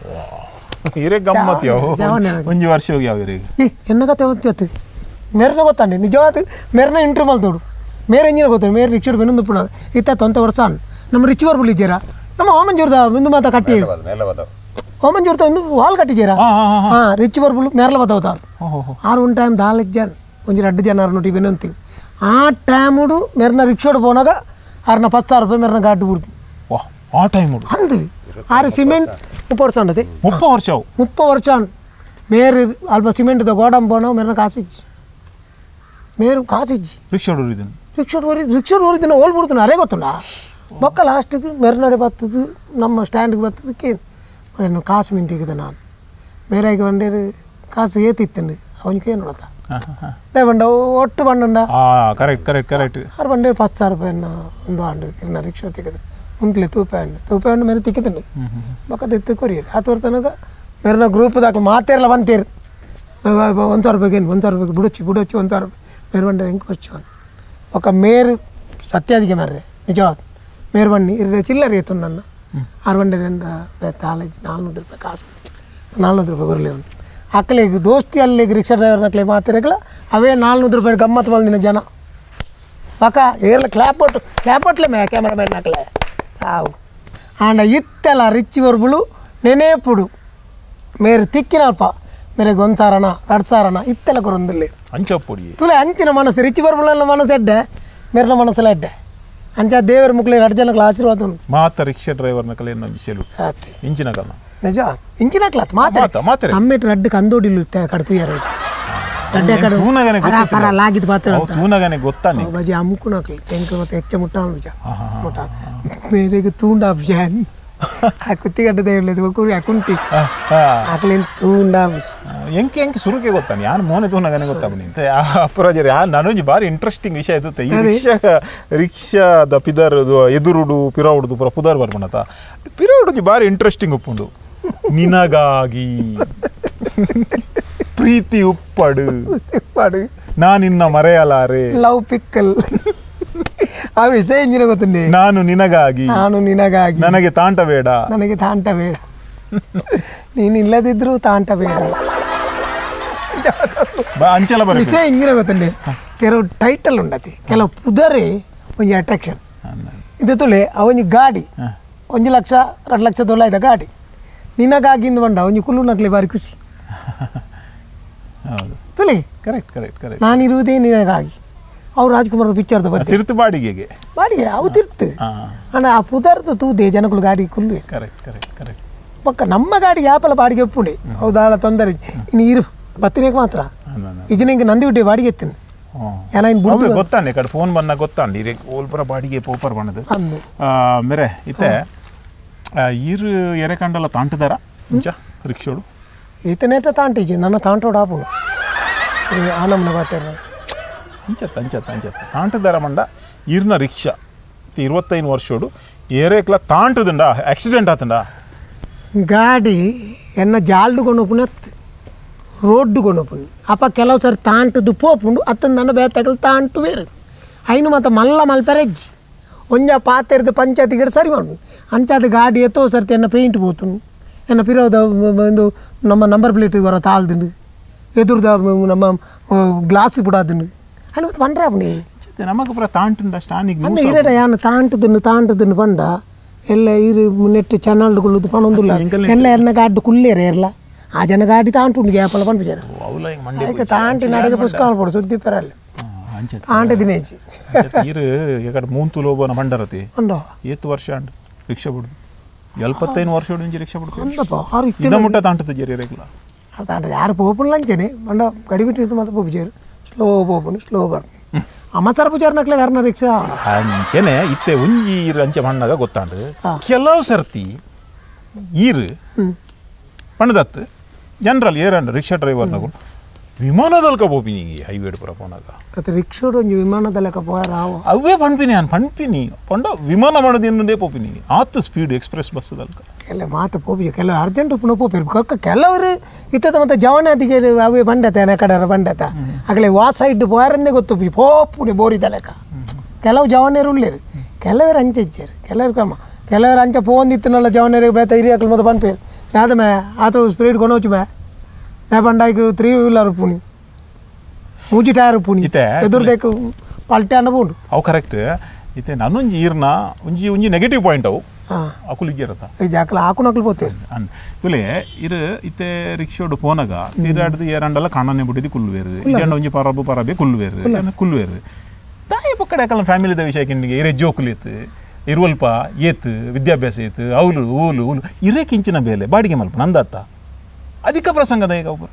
ಇರೇ ಗಮ್ಮತ್ ಒಂಜಿ ವರ್ಷ ಹೋಗಿ ಯಾವ ಎನ್ನ ಕತೆ ಹೊತ್ತು ಮೇರ್ನ ಗೊತ್ತಾಂಡಿ ನಿಜವಾದ ಮೇರ್ನ ಇಂಟ್ರೂ ಮಲ್ತೋಡು ಮೇರೆ ಎಂಜಿನ ಗೊತ್ತಾడు ಮೇರೆ ರಿಕ್ಷಾ ಬೆನ್ನೊಂದು ಪುಣ ಇತ್ತ 90 ವರ್ಷ ನಮ್ಮ ರಿಚ್ವರ್ ಬುಳಿಜೇರ ನಮ್ಮ ಓಮಂಜೂರ್ದ ಒಂದು ಮಾತ ಕಟ್ಟಿ ಓಮಂಜೂರ್ದ ಒಂದು ವಾಲ್ ಕಟ್ಟಿಜೇರ ಹಾಂ ರಿಚ್ವರ್ ಬುಳು ಮೇರ್ಲ ಬತ್ತವತಾರು ಆರು ಒಂದು ಟೈಮ್ ದಾಲ್ ಜನ ಒಂಜಿ 2 ಜನ ನೋಡಿ ಬೆನ್ನೊಂದು ಆ ಟೈಮುಡು ಮೇರ್ನ ರಿಕ್ಷೋಡು ಪೋನಾಗ ಅವ್ರನ್ನ 10,000 ರೂಪಾಯಿ ಮೇರ್ನ ಗಾಡಿ ಬಿಡ್ತೀನಿ ಆ ಟೈಮ್ ಅಂದು ಆರು ಸಿಮೆಂಟ್ 30 ವರ್ಷ ಉಂಟದೆ 30 ವರ್ಷ ಮೇರು ಅಲ್ಪ ಸಿಮೆಂಟ್ ಗೋಡಂಬ ಬೋನ ಮೇರ್ನ ಕಾಸಿಜ್ಜಿ ಮೇರು ಕಾಸಿಜ್ಜಿ ರಿಕ್ಷೋಡ್ ಊರಿದಿನ ಹೋಲ್ ಬಿಡ್ತೀನಿ ಅರೇ ಗೊತ್ತುಂಡ ಬೊಕ್ಕ ಲಾಸ್ಟಿಗೆ ಮೆರ್ನಾಡೆ ಬರ್ತದು ನಮ್ಮ ಸ್ಟ್ಯಾಂಡ್ಗೆ ಬರ್ತದಕ್ಕೆ ಕಾಸು ಮಿಂಟಿಗಿದೆ ನಾನು ಮೇರಾಗಿ ಬಂಡೇರು ಕಾಸು ಏತಿತ್ತಂಡು ಅವನಿಗೆ ನೋಡತ್ತ ಬಂಡ ಒಟ್ಟು ಬಂಡ ಕರೆಕ್ಟ್ ಆರು ಬಂಡೆ 10,000 ರೂಪಾಯಿನ ಒಂದು ಆಂಡು ಇನ್ನ ರಿಕ್ಷಾ ತೆಗೆದು ಮುಂತ್ಲೆ ತೂಪಾಂಡು ಮೇರೆ ತಿಕ್ಕಿದಂಡು ಬೊಕ್ಕ ತೆತ್ತು ಕೊರಿಯರು ಆತು ಬರ್ತನಾಗ ಮೇರನ ಗ್ರೂಪ್ ದಾಖಲು ಮಾತೇರಲ್ಲ ಬಂತೇರು 1,000 ರೂಪಾಯಿಗೆ 1,000 ರೂಪಾಯಿಗೆ ಬಿಡೊಚ್ಚಿ 1,000 ರೂಪಾಯಿ ಮೇರು ಬಂಡೆ ಹೆಂಗೆ ಕೊಚ್ಚು ఒక మేరు సత్యాధిక మర్రే నిజవాదు మేరు బండి చిల్లర ఎత్తున్నా 600 తాళజీ 400 ರೂಪಾಯಿ ಕಾಸು 400 ರೂಪಾಯಿ ಕೊರಲೇವು ಅಕ್ಕಲಿಗೆ ದೋಸ್ತಿ ಅಲ್ಲಿಗೆ ರಿಕ್ಷಾ ಡ್ರೈವರ್ ನಕ್ಲೆ ಮಾತಿರಕಲ್ಲ ಅವೇ 400 ರೂಪಾಯಿ ಗಮ್ಮತ್ತು ಬಂದಿನ ಜನ ಪಕ್ಕ ಏರ್ಲ ಕ್ಲಾಪೊಟ್ಲೆ ಮೇ ಕ್ಯಾಮರಾಮನ್ ನಕ್ಲೆ ಆವು ಆಂಡ ಇತ್ತೆಲ್ಲ ರಿಚ್ ಬರ್ಬುಳು ನೆನೇಪುಡು ಮೇರು ತಿಕ್ಕಿನಲ್ಪ ಮೇರೆಗೆ 1,000 2,000 ಇತ್ತೆಲ್ಲ ಕೊರೊಂದಿಲ್ಲ ಅಂಚಪುಡಿ ತುಲೆ ಅಂಚಿನ ಮನಸ್ಸು ರಿಚ್ ಬರ್ಬುಳ ಮನಸ್ಸು ಎಡ್ಡೆ ಮೇರ್ನ ಮನಸ್ಸೆಲ್ಲ ಎಡ್ಡೆ ಅಂಚ ದೇವರ ಮುಕ್ಲಿ 2 ಜನಕ್ಕೆ ಆಶೀರ್ವಾದ ಉಂಟು ಮಾತ ರಿಕ್ಷಾ ಡ್ರೈವರ್ನ ಕಲೆ ವಿಷಯ ಇಂಚಿನ ಕಲ ನಿಜ ಇಂಚಿನ ಕ್ಲಾತ್ ಮಾತಾಡ ಅಮ್ಮೆಟ್ 2 ಕಂದೋಡಿಲು ಕಡ್ತು ಯಾರು ಗಡ್ಡೆ ಕಡೆ ಪರ ಲಾಗಿದ್ದು ತೂನಗನೆ ಗೊತ್ತಾನೆ ಬಜಿ ಅಮ್ಮುಕುನಕ್ಲಿ ಟೆಂಕ ಮತ್ತೆ ಹೆಚ್ಚ ಮುಟ್ಟಾಣ ಬಿಜ ಮುಟ್ಟ ಮೇರೆಗೆ ತೂಂಡ ಬ್ಯಾನ್ ಆ ಕುತ್ತಿಗಡ್ಡ ದೇವలేదు ಕುರಿ ಅಕುಂಟಿ ಆಕಲಿನ ತೂಂಡ ಎಂಕೆ ಸುರುಕೆ ಗೊತ್ತಾನೆ ಯಾರು ಮೋನೆ ತೂನಗನೆ ಗೊತ್ತಾಬನಿ ಅಂತ ಅಪರಾಜರಿ ನನಂಜಿ ಬಾರಿ ಇಂಟ್ರೆಸ್ಟಿಂಗ್ ವಿಷಯ ಇತ್ತು ಈ ರಿಕ್ಷಾದ ಪಿದರ್ದು ಎದುರುಡು ಪಿರಾವುಡು ಪುರ ಪುದರ್ ಬರ್ಬಣತ ಪಿರಾವುಡು ಬಾರಿ ಇಂಟ್ರೆಸ್ಟಿಂಗ್ ಉಪ್ಪುಂಡು ನಿನಗಾಗಿ ಪ್ರೀತಿ ಉಪ್ಪಡು ನಾನಿನ್ನ ಮರೆಯಲಾರೆ ಲವ್ ಪಿಕ್ಕಲ್ ಆ ವಿಷಯ ಇಂಜಿನ ಗೊತ್ತುಂಡೆ ನಾನು ನಿನಗಾಗಿ ನನಗೆ ತಾಂಟ ಬೇಡ ನೀನು ಇಲ್ಲದಿದ್ರು ತಾಂಟ ಬೇಡ ಅಂಚಲ ವಿಷಯ ಇಂಜಿನ ಗೊತ್ತುಂಡೆ ಕೆಲವು ಟೈಟಲ್ ಉಂಡತಿ ಕೆಲವು ಪುದರೆ ಒಂಜಿ ಅಟ್ರಾಕ್ಷನ್ ಇದು ತುಳೆ ಅವನಿ ಗಾಡಿ 1 ಲಕ್ಷ 2 ಲಕ್ಷ ತೊಲಾಯ್ದ ಗಾಡಿ ನಿನಗಾಗಿಂದು ಬಂಡ ಒಂಜಿ ಕುಲ್ಲು ನಕ್ಲೆ ಬಾರಿ ಖುಷಿ ತುಳಿ ಕರೆಕ್ಟ್ ನಾನಿರುವುದೇ ನಿನಗಾಗಿ ಅವ್ರು ರಾಜ್ಕುಮಾರ್ ಪಿಕ್ಚರ್ದ ತಿರ್ತು ಬಾಡಿಗೆ ಅವು ತಿರ್ತು ಅಣ್ಣ ಆ ಪುದರ್ದು ತೂದೆ ಜನಗಳು ಗಾಡಿ ಕುಲ್ವೆ ಕರೆಕ್ಟ್ ಪಕ್ಕ ನಮ್ಮ ಗಾಡಿ ಯಾಪಲ ಬಾಡಿಗೆ ಒಪ್ಪುಂಡೆ ಹೌದಾಳ ತೊಂದರೆ ಇನ್ನು ಇರು ಬತ್ತಿನೇಗೆ ಮಾತ್ರ ಈಜಿನ ಹಿಂಗೆ ನಂದಿ ಬಿಟ್ಟೆ ಬಾಡಿಗೆ ಎತ್ತೀನಿ ಗೊತ್ತಾನೆ ಕಡೆ ಫೋನ್ ಬಂದ ಗೊತ್ತಾಂಡಿ ಓಲ್ಪುರ ಬಾಡಿಗೆ ಪೋಪರ್ ಬಣ್ಣದು ಮೇರೆ ಇತ್ತೆ ಇರು ಎರೆಕಂಡಲ್ಲ ತಾಂಟದಾರ ಮುಂಚ ರಿಕ್ಷೋಡು ಈತನೇಟ ತಾಂಟೀಜಿ ನನ್ನ ತಾಂಟೋಡು ಆಪು ಆನಮ್ನ ಬಾತೇರ ಅಂಚತ್ತ ತಾಂಟದಾರ ಮಂಡ ಇರ್ನ ರಿಕ್ಷಾ 25 ವರ್ಷೋಡು ಏರೇಕ್ಲ ತಾಂಟದಂಡ ಆಕ್ಸಿಡೆಂಟ್ ಆತಂಡ ಗಾಡಿ ಎನ್ನ ಜಾಲ್ಡು ಕೊಂಡೋಪುನತ್ ರೋಡ್ಡು ಕೊಂಡೋಪುನಿ ಅಪ್ಪ ಕೆಲವು ಸರಿ ತಾಂಟದು ಪೋಪುಂಡು ಅತ್ತಂದು ನನ್ನ ಬೇತಗಳು ತಾಂಟು ಬೇರೆ ಐನು ಮತ್ತು ಮಲ್ಪೆರೆಜ್ಜಿ ಒಂಜ ಪಾತೆರ್ದು ಪಂಚಾಯತಿ ಗಿಡ ಸರಿ ಮಾಡು ಅಂಚಾದ ಗಾಡಿ ಎತ್ತೋ ಸರ್ತಿ ಎನ್ನ ಪೇಂಟ್ ಪೋತುಂಡು ಎನ್ನ ಪಿರೋದ ಒಂದು ನಮ್ಮ ನಂಬರ್ ಪ್ಲೇಟ್ ಬರೋ ತಾಳ್ದುಂಡು ಎದುರ್ದ ನಮ್ಮ ಗ್ಲಾಸ್ ಬಿಡೋದುಂಡು ಅಲ್ಲಿ ಮತ್ತೆ ಬಂಡ್ರೆ ಅವನಿ ನಮಗೆ ಪುರ ತಾಂಟುಂಡ ಸ್ಟಾನಿಗೆ ಇರಡ ಯಾನು ತಾಂಟದನ್ನು ಬಂಡ ಎಲ್ಲ ಇರು ನೆಟ್ಟು ಚಾನಲ್ಗಳು ಪಣೊಂದುಲ್ಲ ಎಲ್ಲ ಎನ್ನ ಗಾಡಿ ಕುಳ್ಳೇರೆ ಇರಲ್ಲ ಆ ಜನ ಗಾಡಿ ತಾಂಟು ಗ್ಯಾಪಲ್ಲ ಪಂಪಿಚಾರ ಅದಕ್ಕೆ ತಾಂಟಿ ನಡಿಗೆ ಪುಸ್ತಕ ಪಡು ಸುದ್ದಿ ಪರಲ್ಲ ತಾಂಟೆ ದಿನೇಜಿ ಇರು ಎಕಡೆ ಮೂಂತು ಲೋಬನ ಮಂಡರತಿ ಏತ್ತು ವರ್ಷ ಅಂಡ್ ರಿಕ್ಷಾ ಬಿಡುದು 75 ವರ್ಷ ಒಂಜಿ ರಿಕ್ಷಾ ಬಿಡುದು ಇದ ಮುಟ್ಟ ತಾಂಟದ ಜರಿ ರೇಗ್ಲ ತಾಂಟ ಯಾರು ಪೋಪುನ್ ಲಂಚನೆ ಮಂಡ ಗಡಿ ಬಿಟ್ಟಿದ್ದು ಮತ್ತೆ ಪೋಪಿಚಾರು ಸ್ಲೋ ಪೋಪುನು ಸ್ಲೋ ಬರ್ನು ಅಮ್ಮಚಾರ ಪೂಜಾರ ನಕ್ಲೆ ಕಾರಣ ರಿಕ್ಷಾ ಅಂಚೆನೆ ಇತ್ತೆ ಒಂಜಿ ಇರು ಅಂಚೆ ಮಣ್ಣಾಗ ಗೊತ್ತಾಂಡು ಕೆಲವು ಸರ್ತಿ ಈರು ಪಣದತ್ತು ಜನರಲ್ ಏರಂಡು ರಿಕ್ಷಾ ಡ್ರೈವರ್ನಾಗ ವಿಮಾನದಲ್ಕ ಪೋಪಿನಿ ಹೈವೇಡ್ ಪುರ ಪೋನಾಗ ಮತ್ತೆ ರಿಕ್ಷಾಡ್ ಒಂಜಿ ವಿಮಾನದಲ್ಲಕ ಪೋರಾವ ಅವೇ ಪಂಪಿನಿ ಪಂಡ ವಿಮಾನ ಮಾಡೋದೇನೇ ಪೋಪಿನಿ ಆತು ಸ್ಪೀಡ್ ಎಕ್ಸ್ಪ್ರೆಸ್ ಬಸ್ಸದಲ್ಕ ಕೆಲವು ಮಾತು ಪೋಪಿಜ ಕೆಲವು ಅರ್ಜೆಂಟ್ ಪುನಃ ಪೋಪಿರ್ಬೇಕು ಕೆಲವರು ಇತ್ತದ ಮತ್ತೆ ಜವನಾದಿಗೆ ಅವೇ ಬಂಡತೆ ಕಡರ ಬಂಡತ ಆಗಲೇ ಸೈಡ್ ಪೋರನ್ನೇ ಗೊತ್ತು ಪೋಪುನಿ ಬೋರಿದ ಲೆಕ್ಕ ಕೆಲವು ಜವನೇರು ಉಳ್ಳೇರು ಕೆಲವರು ಅಂಚೆ ಇಚ್ಚಾರು ಕೆಲವರು ಕ್ರಮ ಕೆಲವರು ಅಂಚೆ ಪೋಂದಿತ್ತನಲ್ಲ ಜವನೇರಿಗೆ ಬೇತ ಹಿರಿಯಕ್ಕಳು ಮತ್ತೆ ಪನ್ಪೇರು ಯಾವ್ದು ಮೇ ಆತು ಸ್ಪೀಡ್ ಕೊನೋಚು ಮೇ ನಾ ಬಂಡಾಯ್ಕು 3 ವೀಲರ್ ಪುಣಿ ಮೂಜಿ ಟೈರ್ ಪುಣಿ ಎದುರ್ದೇಕು ಪಲ್ಟೆ ಅನ್ನ ಬೋಂಡು ಅವು ಕರೆಕ್ಟ್ ಇತ್ತೆ ನಾನೊಂಜಿ ಈರ್ನ ಒಂಜಿ ನೆಗೆಟಿವ್ ಪಾಯಿಂಟ್ ಅವು ಅಕುಲು ಇಜ್ಜಿರತ್ತ ಜಾಕಲ ಹಾಕು ಪೋತೇರು ತುಲೆ ಇರು ಇತ್ತೆ ರಿಕ್ಷೋಡು ಪೋನಾಗ ನೀರಾಡ್ದು ಏರಂಡಲ್ಲ ಕಣ್ಣನೆ ಬಿಟ್ಟಿದ್ದು ಕುಲ್ವೇರು ಇಜಂಡ ಒಂಜಿ ಪರಬೆ ಕುಲ್ವೇರು ತಾಯಿ ಪಕ್ಕಡೆ ಯಾಕಲ್ಲ ಫ್ಯಾಮಿಲಿದ ವಿಷಯಕ್ಕೆ ಇರೇ ಜೋಕುಲಿತ್ತು ಇರುವಲ್ಪ ಏತು ವಿದ್ಯಾಭ್ಯಾಸ ಏತು ಅವಲು ಊಲು ಇರೇ ಕಿಂಚಿನ ಬೇಲೆ ಬಾಡಿಗೆ ಮಲ್ಪ ನಂದತ್ತ ಅಧಿಕ ಪ್ರಸಂಗದ ಈಗ ಒಬ್ಬರು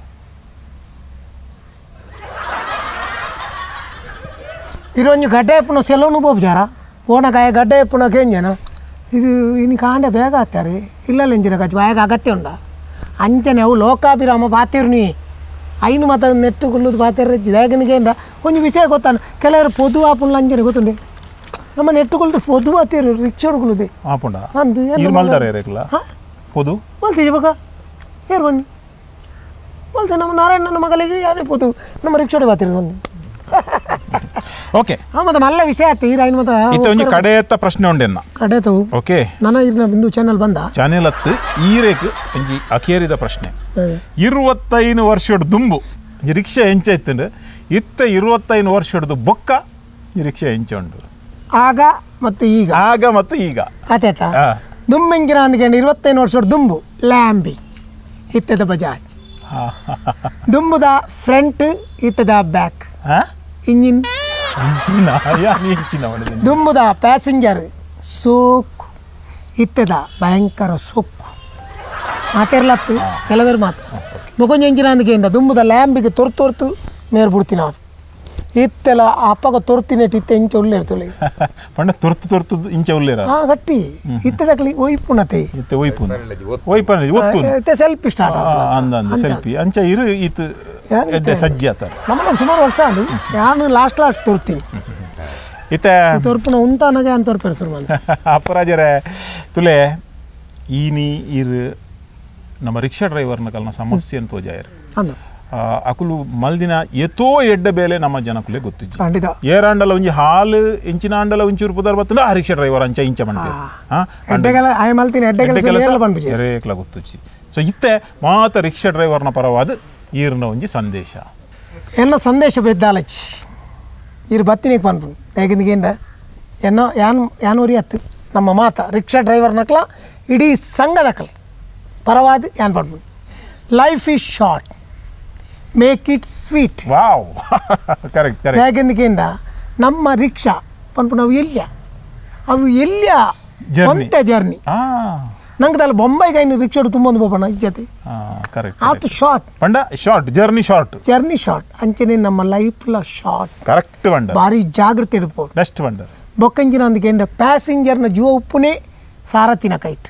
ಇರೊಂಜಿ ಗಡ್ಡೆ ಪುಣ ಸೆಲೋನು ಬೋಬ್ಜಾರ ಓಣಗಾಯ ಗಡ್ಡೆ ಪುಣ ಕೆಂಜನ ಇದು ಇನ್ನು ಕಾಂಡೆ ಬೇಗ ಆಗ್ತಾರೆ ಇಲ್ಲಲ್ಲ ಎಂಜಿನ ಕಚ್ಚಿ ಬಾಯಾಗ ಅಗತ್ಯ ಉಂಡ ಅಂಚನೆ ಅವು ಲೋಕಾಭಿರಾಮ ಪಾತಿರು ನೀ ಐನು ಮತ್ತು ನೆಟ್ಟು ಕುಲ್ಲುದು ಪಾತಿರ ದೇಗನಿಗೆಂದ ಒಂಜಿ ವಿಷಯ ಗೊತ್ತಾನ ಕೆಲವರು ಪೊದು ಆಪುಣ್ಣ ಅಂಜನೆ ಗೊತ್ತುಂಡೆ ನಮ್ಮ ನೆಟ್ಟುಕೊಳ್ದು ಪೊದು ಆತಿರು ರಿಕ್ಷಾಡ್ಕೊಳ್ಳುದೆ ಆಪುಂಡ ಪೊದು ಮಲ್ತೀಜ ಬಗ ಏರು ಬನ್ನಿ ಮಲ್ತೆ ನಮ್ಮ ನಾರಾಯಣನ ಮಗಳಿಗೆ ಯಾರೇ ಪೊದು ನಮ್ಮ ರಿಕ್ಷಾಡ್ ಬಾತಿರೋದು ಒಂದು ಓಕೆ ಮತ್ತೆ ಮಲ್ಲ ವಿಷಯ ಆಯ್ತು ಈ ರೈನ್ ಮತ್ತೆ ಒಂಜಿ ಕಡೆ ಎತ್ತ ಪ್ರಶ್ನೆ ಉಂಡೆನ್ನ ಕಡೆ ತವು ಓಕೆ ನನ್ನ ಇರ್ನ ಬಿಂದು ಚಾನಲ್ ಬಂದ ಚಾನೆಲ್ ಹತ್ತು ಈರೇಕ್ ಒಂಜಿ ಅಕೇರಿದ ಪ್ರಶ್ನೆ 25 ವರ್ಷದ ದುಂಬು ಈ ರಿಕ್ಷಾ ಎಂಚ ಇತ್ತಂದ್ರೆ ಇತ್ತ 25 ವರ್ಷದ ಬೊಕ್ಕ ಈ ರಿಕ್ಷಾ ಎಂಚ ಉಂಡು ಆಗ ಮತ್ತು ಈಗ ಆತಾಯ್ತಾ ದುಂಬೆಂಗಿನ ಅಂದ್ಕೊಂಡು 25 ವರ್ಷದ ದುಂಬು ಲ್ಯಾಂಬಿ ಇತ್ತದ ಬಜಾಜ್ ದುಂಬುದ ಫ್ರಂಟ್ ಇತ್ತದ ಬ್ಯಾಕ್ ಇಂಜಿನ್ ದುಂಬುದ ಪ್ಯಾಸೆಂಜರ್ ಸೋಕು ಇತ್ತದ ಭಯಂಕರ ಸೊಕ್ಕು ಮಾತಿರ್ಲತ್ತು ಕೆಲವರು ಮಾತು ಮುಗೊಂಜಿ ಎಂಜಿನ ಅಂದ್ಕೊಂಡು ದುಂಬುದ ಲ್ಯಾಂಬಿಗೆ ತೊರ್ತು ಮೇರ್ ಬಿಡ್ತೀನಿ ನಾವು ಇತ್ತೆಲ್ಲ ಅಪ್ಪಗ ತೊರ್ತಿನೆಟ್ ಇತ್ತೆ ಇಂಚ ಉಳ್ಳೆ ಇರ್ತವೆ ಪಂಡ ತೊರ್ತು ಇಂಚ ಉಳ್ಳೇರ ಗಟ್ಟಿ ಇತ್ತದಕ್ಲಿ ಒಯ್ಪುಣತೆ ಇತ್ತೆ ಒಯ್ಪುನ ಸೆಲ್ಫಿ ಸ್ಟಾರ್ಟ್ ಅಂದ ಸೆಲ್ಫಿ ಅಂಚ ಇರು ಇತ್ತು ಎಡ್ಡೆ ಸಜ್ಜೆ ಆತ ನಮ್ಮ ಸುಮಾರು ವರ್ಷ ಅಂಡು ನಾನು ಲಾಸ್ಟ್ ತೊರ್ತೀನಿ ಇತ್ತೆ ತೊರ್ಪುನ ಉಂತಾನಾಗೆ ಅಂತ ತೊರ್ಪೇರು ಶುರು ಮಾಡಿ ಅಪರಾಜರೇ ತುಲೆ ಈನಿ ಇರು ನಮ್ಮ ರಿಕ್ಷಾ ಡ್ರೈವರ್ನ ಕಲ್ನ ಸಮಸ್ಯೆ ಅಂತ ತೋಜಾಯರು ಅಕುಲು ಮಲ್ದಿನ ಎತ್ತೋ ಎಡ್ಡ ಬೇಲೆ ನಮ್ಮ ಜನಕುಲೆ ಗೊತ್ತಿಜ್ಜಿ ಏರಾಂಡಲ ಒಂಜಿ ಹಾಲು ಇಂಚಿನ ಆಂಡಲ ಒಂಚೂರು ಪುದರ್ ಬತ್ತಂಡ ಆ ರಿಕ್ಷಾ ಡ್ರೈವರ್ ಅಂಚ ಇಂಚ ಮಂಡೆ ಎರೇಕ್ಲ ಗೊತ್ತಿಜ್ಜಿ ಸೊ ಇತ್ತೆ ಮಾತ ರಿಕ್ಷಾ ಡ್ರೈವರ್ನ ಪರವಾದ ಈರ್ನ ಒಂಜಿ ಸಂದೇಶ ಎನ್ನ ಸಂದೇಶ ಬೆದ್ದಾಲಚ್ಚಿ ಇರು ಬತ್ತಿನಿಗೆ ಪನ್ಪು ಹೇಗಿಂದ ಎನ್ನೋ ಯಾನೂರಿ ಹತ್ತು ನಮ್ಮ ಮಾತ ರಿಕ್ಷಾ ಡ್ರೈವರ್ನಕ್ಲ ಇಡೀ ಸಂಘದಕ್ಕಲ ಪರವಾದ ಯಾನ್ ಪನ್ಪು life is short make it sweet wow correct ಹೇಗೆಂದ ನಮ್ಮ ರಿಕ್ಷಾ ಪನ್ಪು ನಾವು ಅವು ಎಲ್ಲಿಯ ಒಂದೇ ಜರ್ನಿ ನಂಗೆ ಅಲ್ಲಿ ಬೊಂಬೈಗೆ ಐನು ರಿಕ್ಷಾಡು ತುಂಬ ಒಂದು ಬೋಪಣ ಇಜ್ಜತೆ ಆತು ಶಾರ್ಟ್ ಜರ್ನಿ ಶಾರ್ಟ್ ಅಂಚನೆ ನಮ್ಮ ಲೈಫ್ಲ ಶಾರ್ಟ್ ಕರೆಕ್ಟ್ ಬಂಡ ಭಾರಿ ಜಾಗ್ರತೆ ಹಿಡ್ಬೋದು ಬೆಸ್ಟ್ ಬಂಡ ಬೊಕ್ಕಂಜಿನ ಅಂದ್ಕೊಂಡ ಪ್ಯಾಸೆಂಜರ್ನ ಜೀವ ಉಪ್ಪುನೇ ಸಾರತಿನ ಕೈಟ್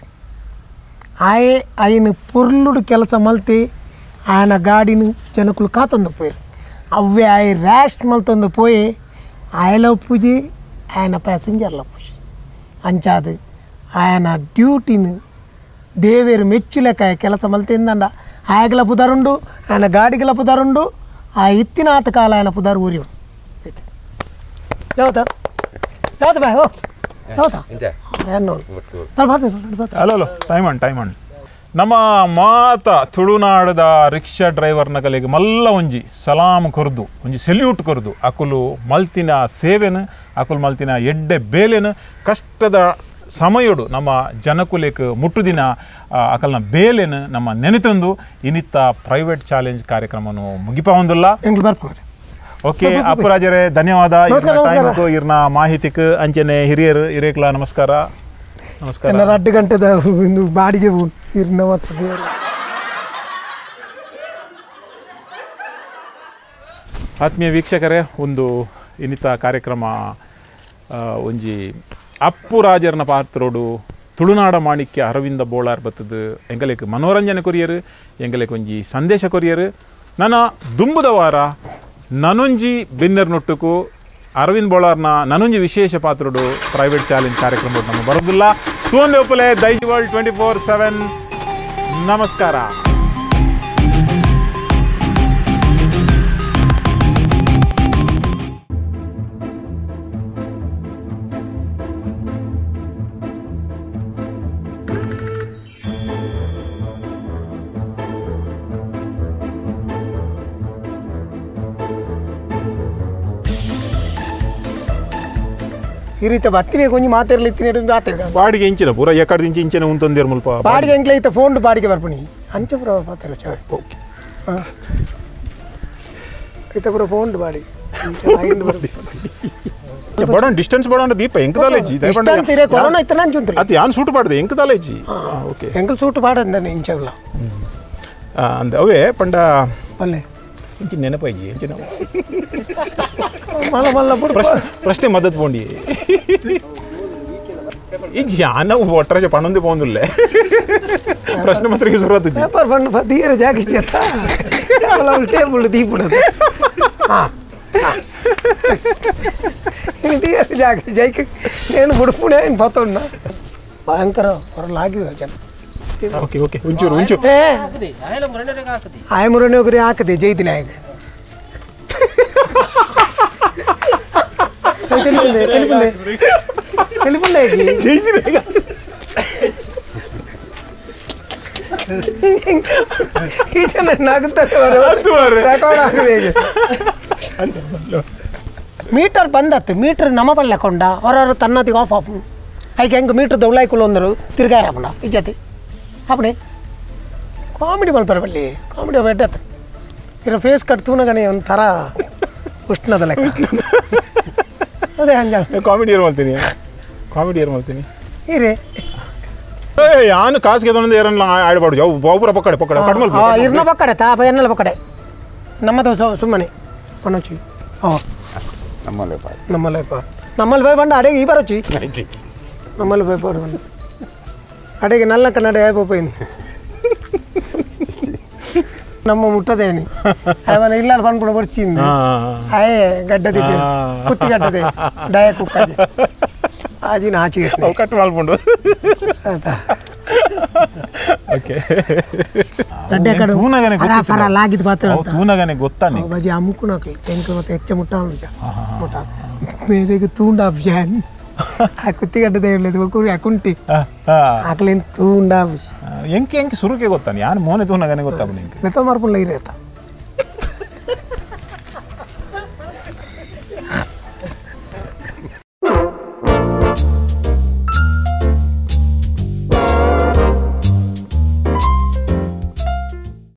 ಆಯ್ನ ಪುರ್ಲುಡು ಕೆಲಸ ಮಲ್ತಿ ఆయన గాడిని జనకులు కాతందు పోయారు అవే ఆయన ర్యాస్ట్ మల్తందు పోయి ఆయనలో పూజ ఆయన ప్యాసింజర్లో పూజ అంచాదు ఆయన డ్యూటీని ದೇವೇರು ಮೆಚ್ಚುಲೆಕ್ಕ ಕೆಲಸ ಮಲ್ತಿಂದಂಡ ಆಯಗಲ ಪುದರುಂಡು ఆయన ಗಾಡಿಗಲ ಪುದರುಂಡು ಆ ಇತ್ತಿನಾಥ ಕಾಲ ఆయన ಪುದರ್ ಊರಿ ಯಾವತ್ತ ಬಾಯ್ ಓ ಯಾವತ್ತ ಹಲೋ ಟೈಮ್ ಆನ್ ನಮ್ಮ ಮಾತ ತುಳುನಾಡದ ರಿಕ್ಷಾ ಡ್ರೈವರ್ನ ಕಲೆಗೆ ಮಲ್ಲ ಒಂಜಿ ಸಲಾಮ್ ಕೊರ್ದು ಒಂಜಿ ಸೆಲ್ಯೂಟ್ ಕೊರ್ದು ಅಕುಲು ಮಲ್ತಿನ ಸೇವೆನು ಅಕುಲು ಮಲ್ತಿನ ಎಡ್ಡೆ ಬೇಲೆನು ಕಷ್ಟದ ಸಮಯೋಡು ನಮ್ಮ ಜನಕುಲೆಕ್ ಮುಟ್ಟುದಿನ ಅಕಲ್ನ ಬೇಲೆನು ನಮ್ಮ ನೆನೆತಂದು ಇನ್ನಿತ್ತ ಪ್ರೈವೇಟ್ ಚಾಲೆಂಜ್ ಕಾರ್ಯಕ್ರಮನು ಮುಗಿಪೊಂದುಲ್ಲ ಓಕೆ ಅಪ್ಪುರಾಜರೇ ಧನ್ಯವಾದ ಇರ್ನ ಮಾಹಿತಿಕ್ ಅಂಚನೆ ಹಿರಿಯರು ಹಿರೇಕ್ಲ ನಮಸ್ಕಾರ ನಮಸ್ಕಾರ 2 ಗಂಟೆದ ಬಾಡಿಗೆ ಇರ್ನ ಆತ್ಮೀಯ ವೀಕ್ಷಕರೇ ಒಂದು ಇನ್ನಿತ ಕಾರ್ಯಕ್ರಮ ಒಂಜಿ ಅಪ್ಪುರಾಜರ್ನ ಪಾತ್ರೋಡು ತುಳುನಾಡ ಮಾಣಿಕ್ಯ ಅರವಿಂದ ಬೋಳಾರ್ ಬತ್ತದು ಎಂಗಲೇಕ್ ಮನೋರಂಜನೆ ಕೊರಿಯರು ಎಂಗಲೇಕ್ ಒಂಜಿ ಸಂದೇಶ ಕೊರಿಯರು ನನ್ನ ದುಂಬುದ ವಾರ ನನೊಂಜಿ ಬಿನ್ನರ್ ನೊಟ್ಟುಕು ಅರವಿಂದ್ ಬೋಳಾರ್ನ ನನೊಂಜಿ ವಿಶೇಷ ಪಾತ್ರೋಡು ಪ್ರೈವೇಟ್ ಚಾಲೆಂಜ್ ಕಾರ್ಯಕ್ರಮ ನಮ್ಮ ಬರೋದಿಲ್ಲ ತೂಂದೆ ಒಪ್ಪಲೆ ದೈಜಿ ವರ್ಲ್ಡ್ 24/7 ನಮಸ್ಕಾರ. ಈ ರೀತಿ ಬತ್ತಿನೇ ಕೊಂಚ ಮಾತಾಡ್ಲಿತ್ತೀನಿ ಬಾಡಿಗೆ ಇಂಚಿನ ಪೂರ ಎಕಡೆ ಇಂಚಿನ ಉಂತಂದಿರ ಮುಲ್ಪ ಬಾಡಿಗೆ ಎಂಕ್ಲೆ ಐತೆ ಫೋನ್ ಬಾಡಿಗೆ ಬರ್ಪಣಿ ಅಂಚ ಪುರ ಪಾತ್ರ ಚಾಯ್ ಓಕೆ ಐತೆ ಪುರ ಫೋನ್ ಬಾಡಿಗೆ ಬಡೋಣ ಡಿಸ್ಟೆನ್ಸ್ ಬಡೋಣ ದೀಪ ಎಂಕದಾಲೇಜಿ ಕೊರೋನಾ ಇತ್ತಲ್ಲ ಅಂಚುಂತ್ರಿ ಅದು ಯಾನ್ ಸೂಟ್ ಪಾಡ್ದೆ ಎಂಕದಾಲೇಜಿ ಓಕೆ ಎಂಕಲ್ ಸೂಟ್ ಪಾಡಂದ ಇಂಚಲ್ಲ ಅಂದ ಅವೇ ಪಂಡ ಅಲ್ಲೇ ಇಂಚಿನ ನೆನಪಾಯಿ ಇಂಚಿನ ಮಲ್ಲ ಮಲ್ಲ ಪ್ರಶ್ನೆ ಮದ್ದತ್ ಪೋಂಡಿ ಈ ಜಾನ ಒಟ್ಟರಾಜ ಪಣ್ಣೊಂದೇ ಪೋಂದುಲ್ಲೆ ಪ್ರಶ್ನೆ ಮಾತ್ರ ಸುರುವಾತು ಪೇಪರ್ ಪಂಡು ದೀರ ಜಾಗಿಸ್ತ ಟೇಬಲ್ ದೀಪುಡದು ದೀರ ಜಾಗ ಜೈಕ నేను బుడుపునే ఆయన పోతున్నా భయంకర లాగి జన ఓకే ఓకే ఉంచూరు ఉంచు ಆಯ ಮುರನೆ ಒಗರಿ ಹಾಕದೆ ಜೈದಿನ ಆಗ తెలిపుండే జైదిన ಮೀಟರ್ ಬಂದತ್ತು ಮೀಟರ್ ನಮ್ಮ ಬಲ್ಲಕೊಂಡ ಹೊರವರು ತನ್ನದಿಗೆ ಆಫ್ ಆಫ್ ಐಕೆ ಹೆಂಗೆ ಮೀಟರ್ ದೌಳಾಯ್ಕೊಲ್ಲ ಅಂದರು ತಿರ್ಗಾರಪ್ಪಣ ಇಜ್ಜತಿ ಅಪ್ಪಣೆ ಕಾಮಿಡಿ ಮಲ್ಪರ ಬಲ್ಲಿ ಕಾಮಿಡಿ ಬೆಡ್ಡತ್ತ ಇರೋ ಫೇಸ್ ಕಟ್ ತೂನಗನೆ ಒಂಥರ ಉಷ್ಣದ ಲೆಕ್ಕ ಅದೇ ಹಂಗ ಕಾಮಿಡಿ ಏರ್ ಮಾಡ್ತೀನಿ ಕಾಮಿಡಿ ಏರ್ ಮಾಡ್ತೀನಿ ಇರೇ ಯಾನು ಕಾಸಿಗೆ ತೊಂದು ಏರನ್ನ ಆಡ್ಬಾರ್ದು ಯಾವ ಒಬ್ಬರ ಪಕ್ಕಡೆ ಪಕ್ಕಡೆ ಕಡ್ಮಲ್ ಇರ್ನ ಪಕ್ಕಡೆ ತಾ ಎನ್ನಲ್ಲ ಪಕ್ಕಡೆ ನಮ್ಮದು ಸುಮ್ಮನೆ ಪಣಚಿ ಹಾಂ ನಮ್ಮಲ್ಲಿ పోయి బండి అడిగి ఈ పరొచ్చి నమ్మల్ని పోయి పోడు బండి అడిగి నల్ల కన్నడ అయిపోయింది నమ్మ ముట్టదేని ఏమైనా ఇల్లాడు పనుకుని వచ్చింది అయ్యే గడ్డ తిప్పి కుత్తి గడ్డదే దయ కుక్కది ఆజీ నాచి కట్టు మాల్పండు ಓಕೆ లాగిది ತೂನಗನೆ ಗೊತ್ತಾ ಬಜಿ ಅಮ್ಮುಕುನಕ್ಲಿ ತೆಂಕ ಮತ್ತೆ ಹೆಚ್ಚ ಮುಟ್ಟ ಮುಟ್ಟ ಮೇರೆಗೆ ತೂಂಡ ಬ್ಯಾನ್ ಆ ಕುತ್ತಿಗಡ್ಡ ದೇವలేదు ಒಕ್ಕೂರಿ ಅಕುಂಟಿ ಆಕಲಿನ್ ತೂಂಡ ಎಂಕೆ ಎಂಕೆ ಸುರುಕೆ ಗೊತ್ತಾನೆ ಯಾನ್ ಮೋನೆ ತೂನಗನೆ ಗೊತ್ತಾ ನಿಂಗೆ ಬೆತ್ತ ಮಾರ್ಪುಲ್ಲ ಇರೇತ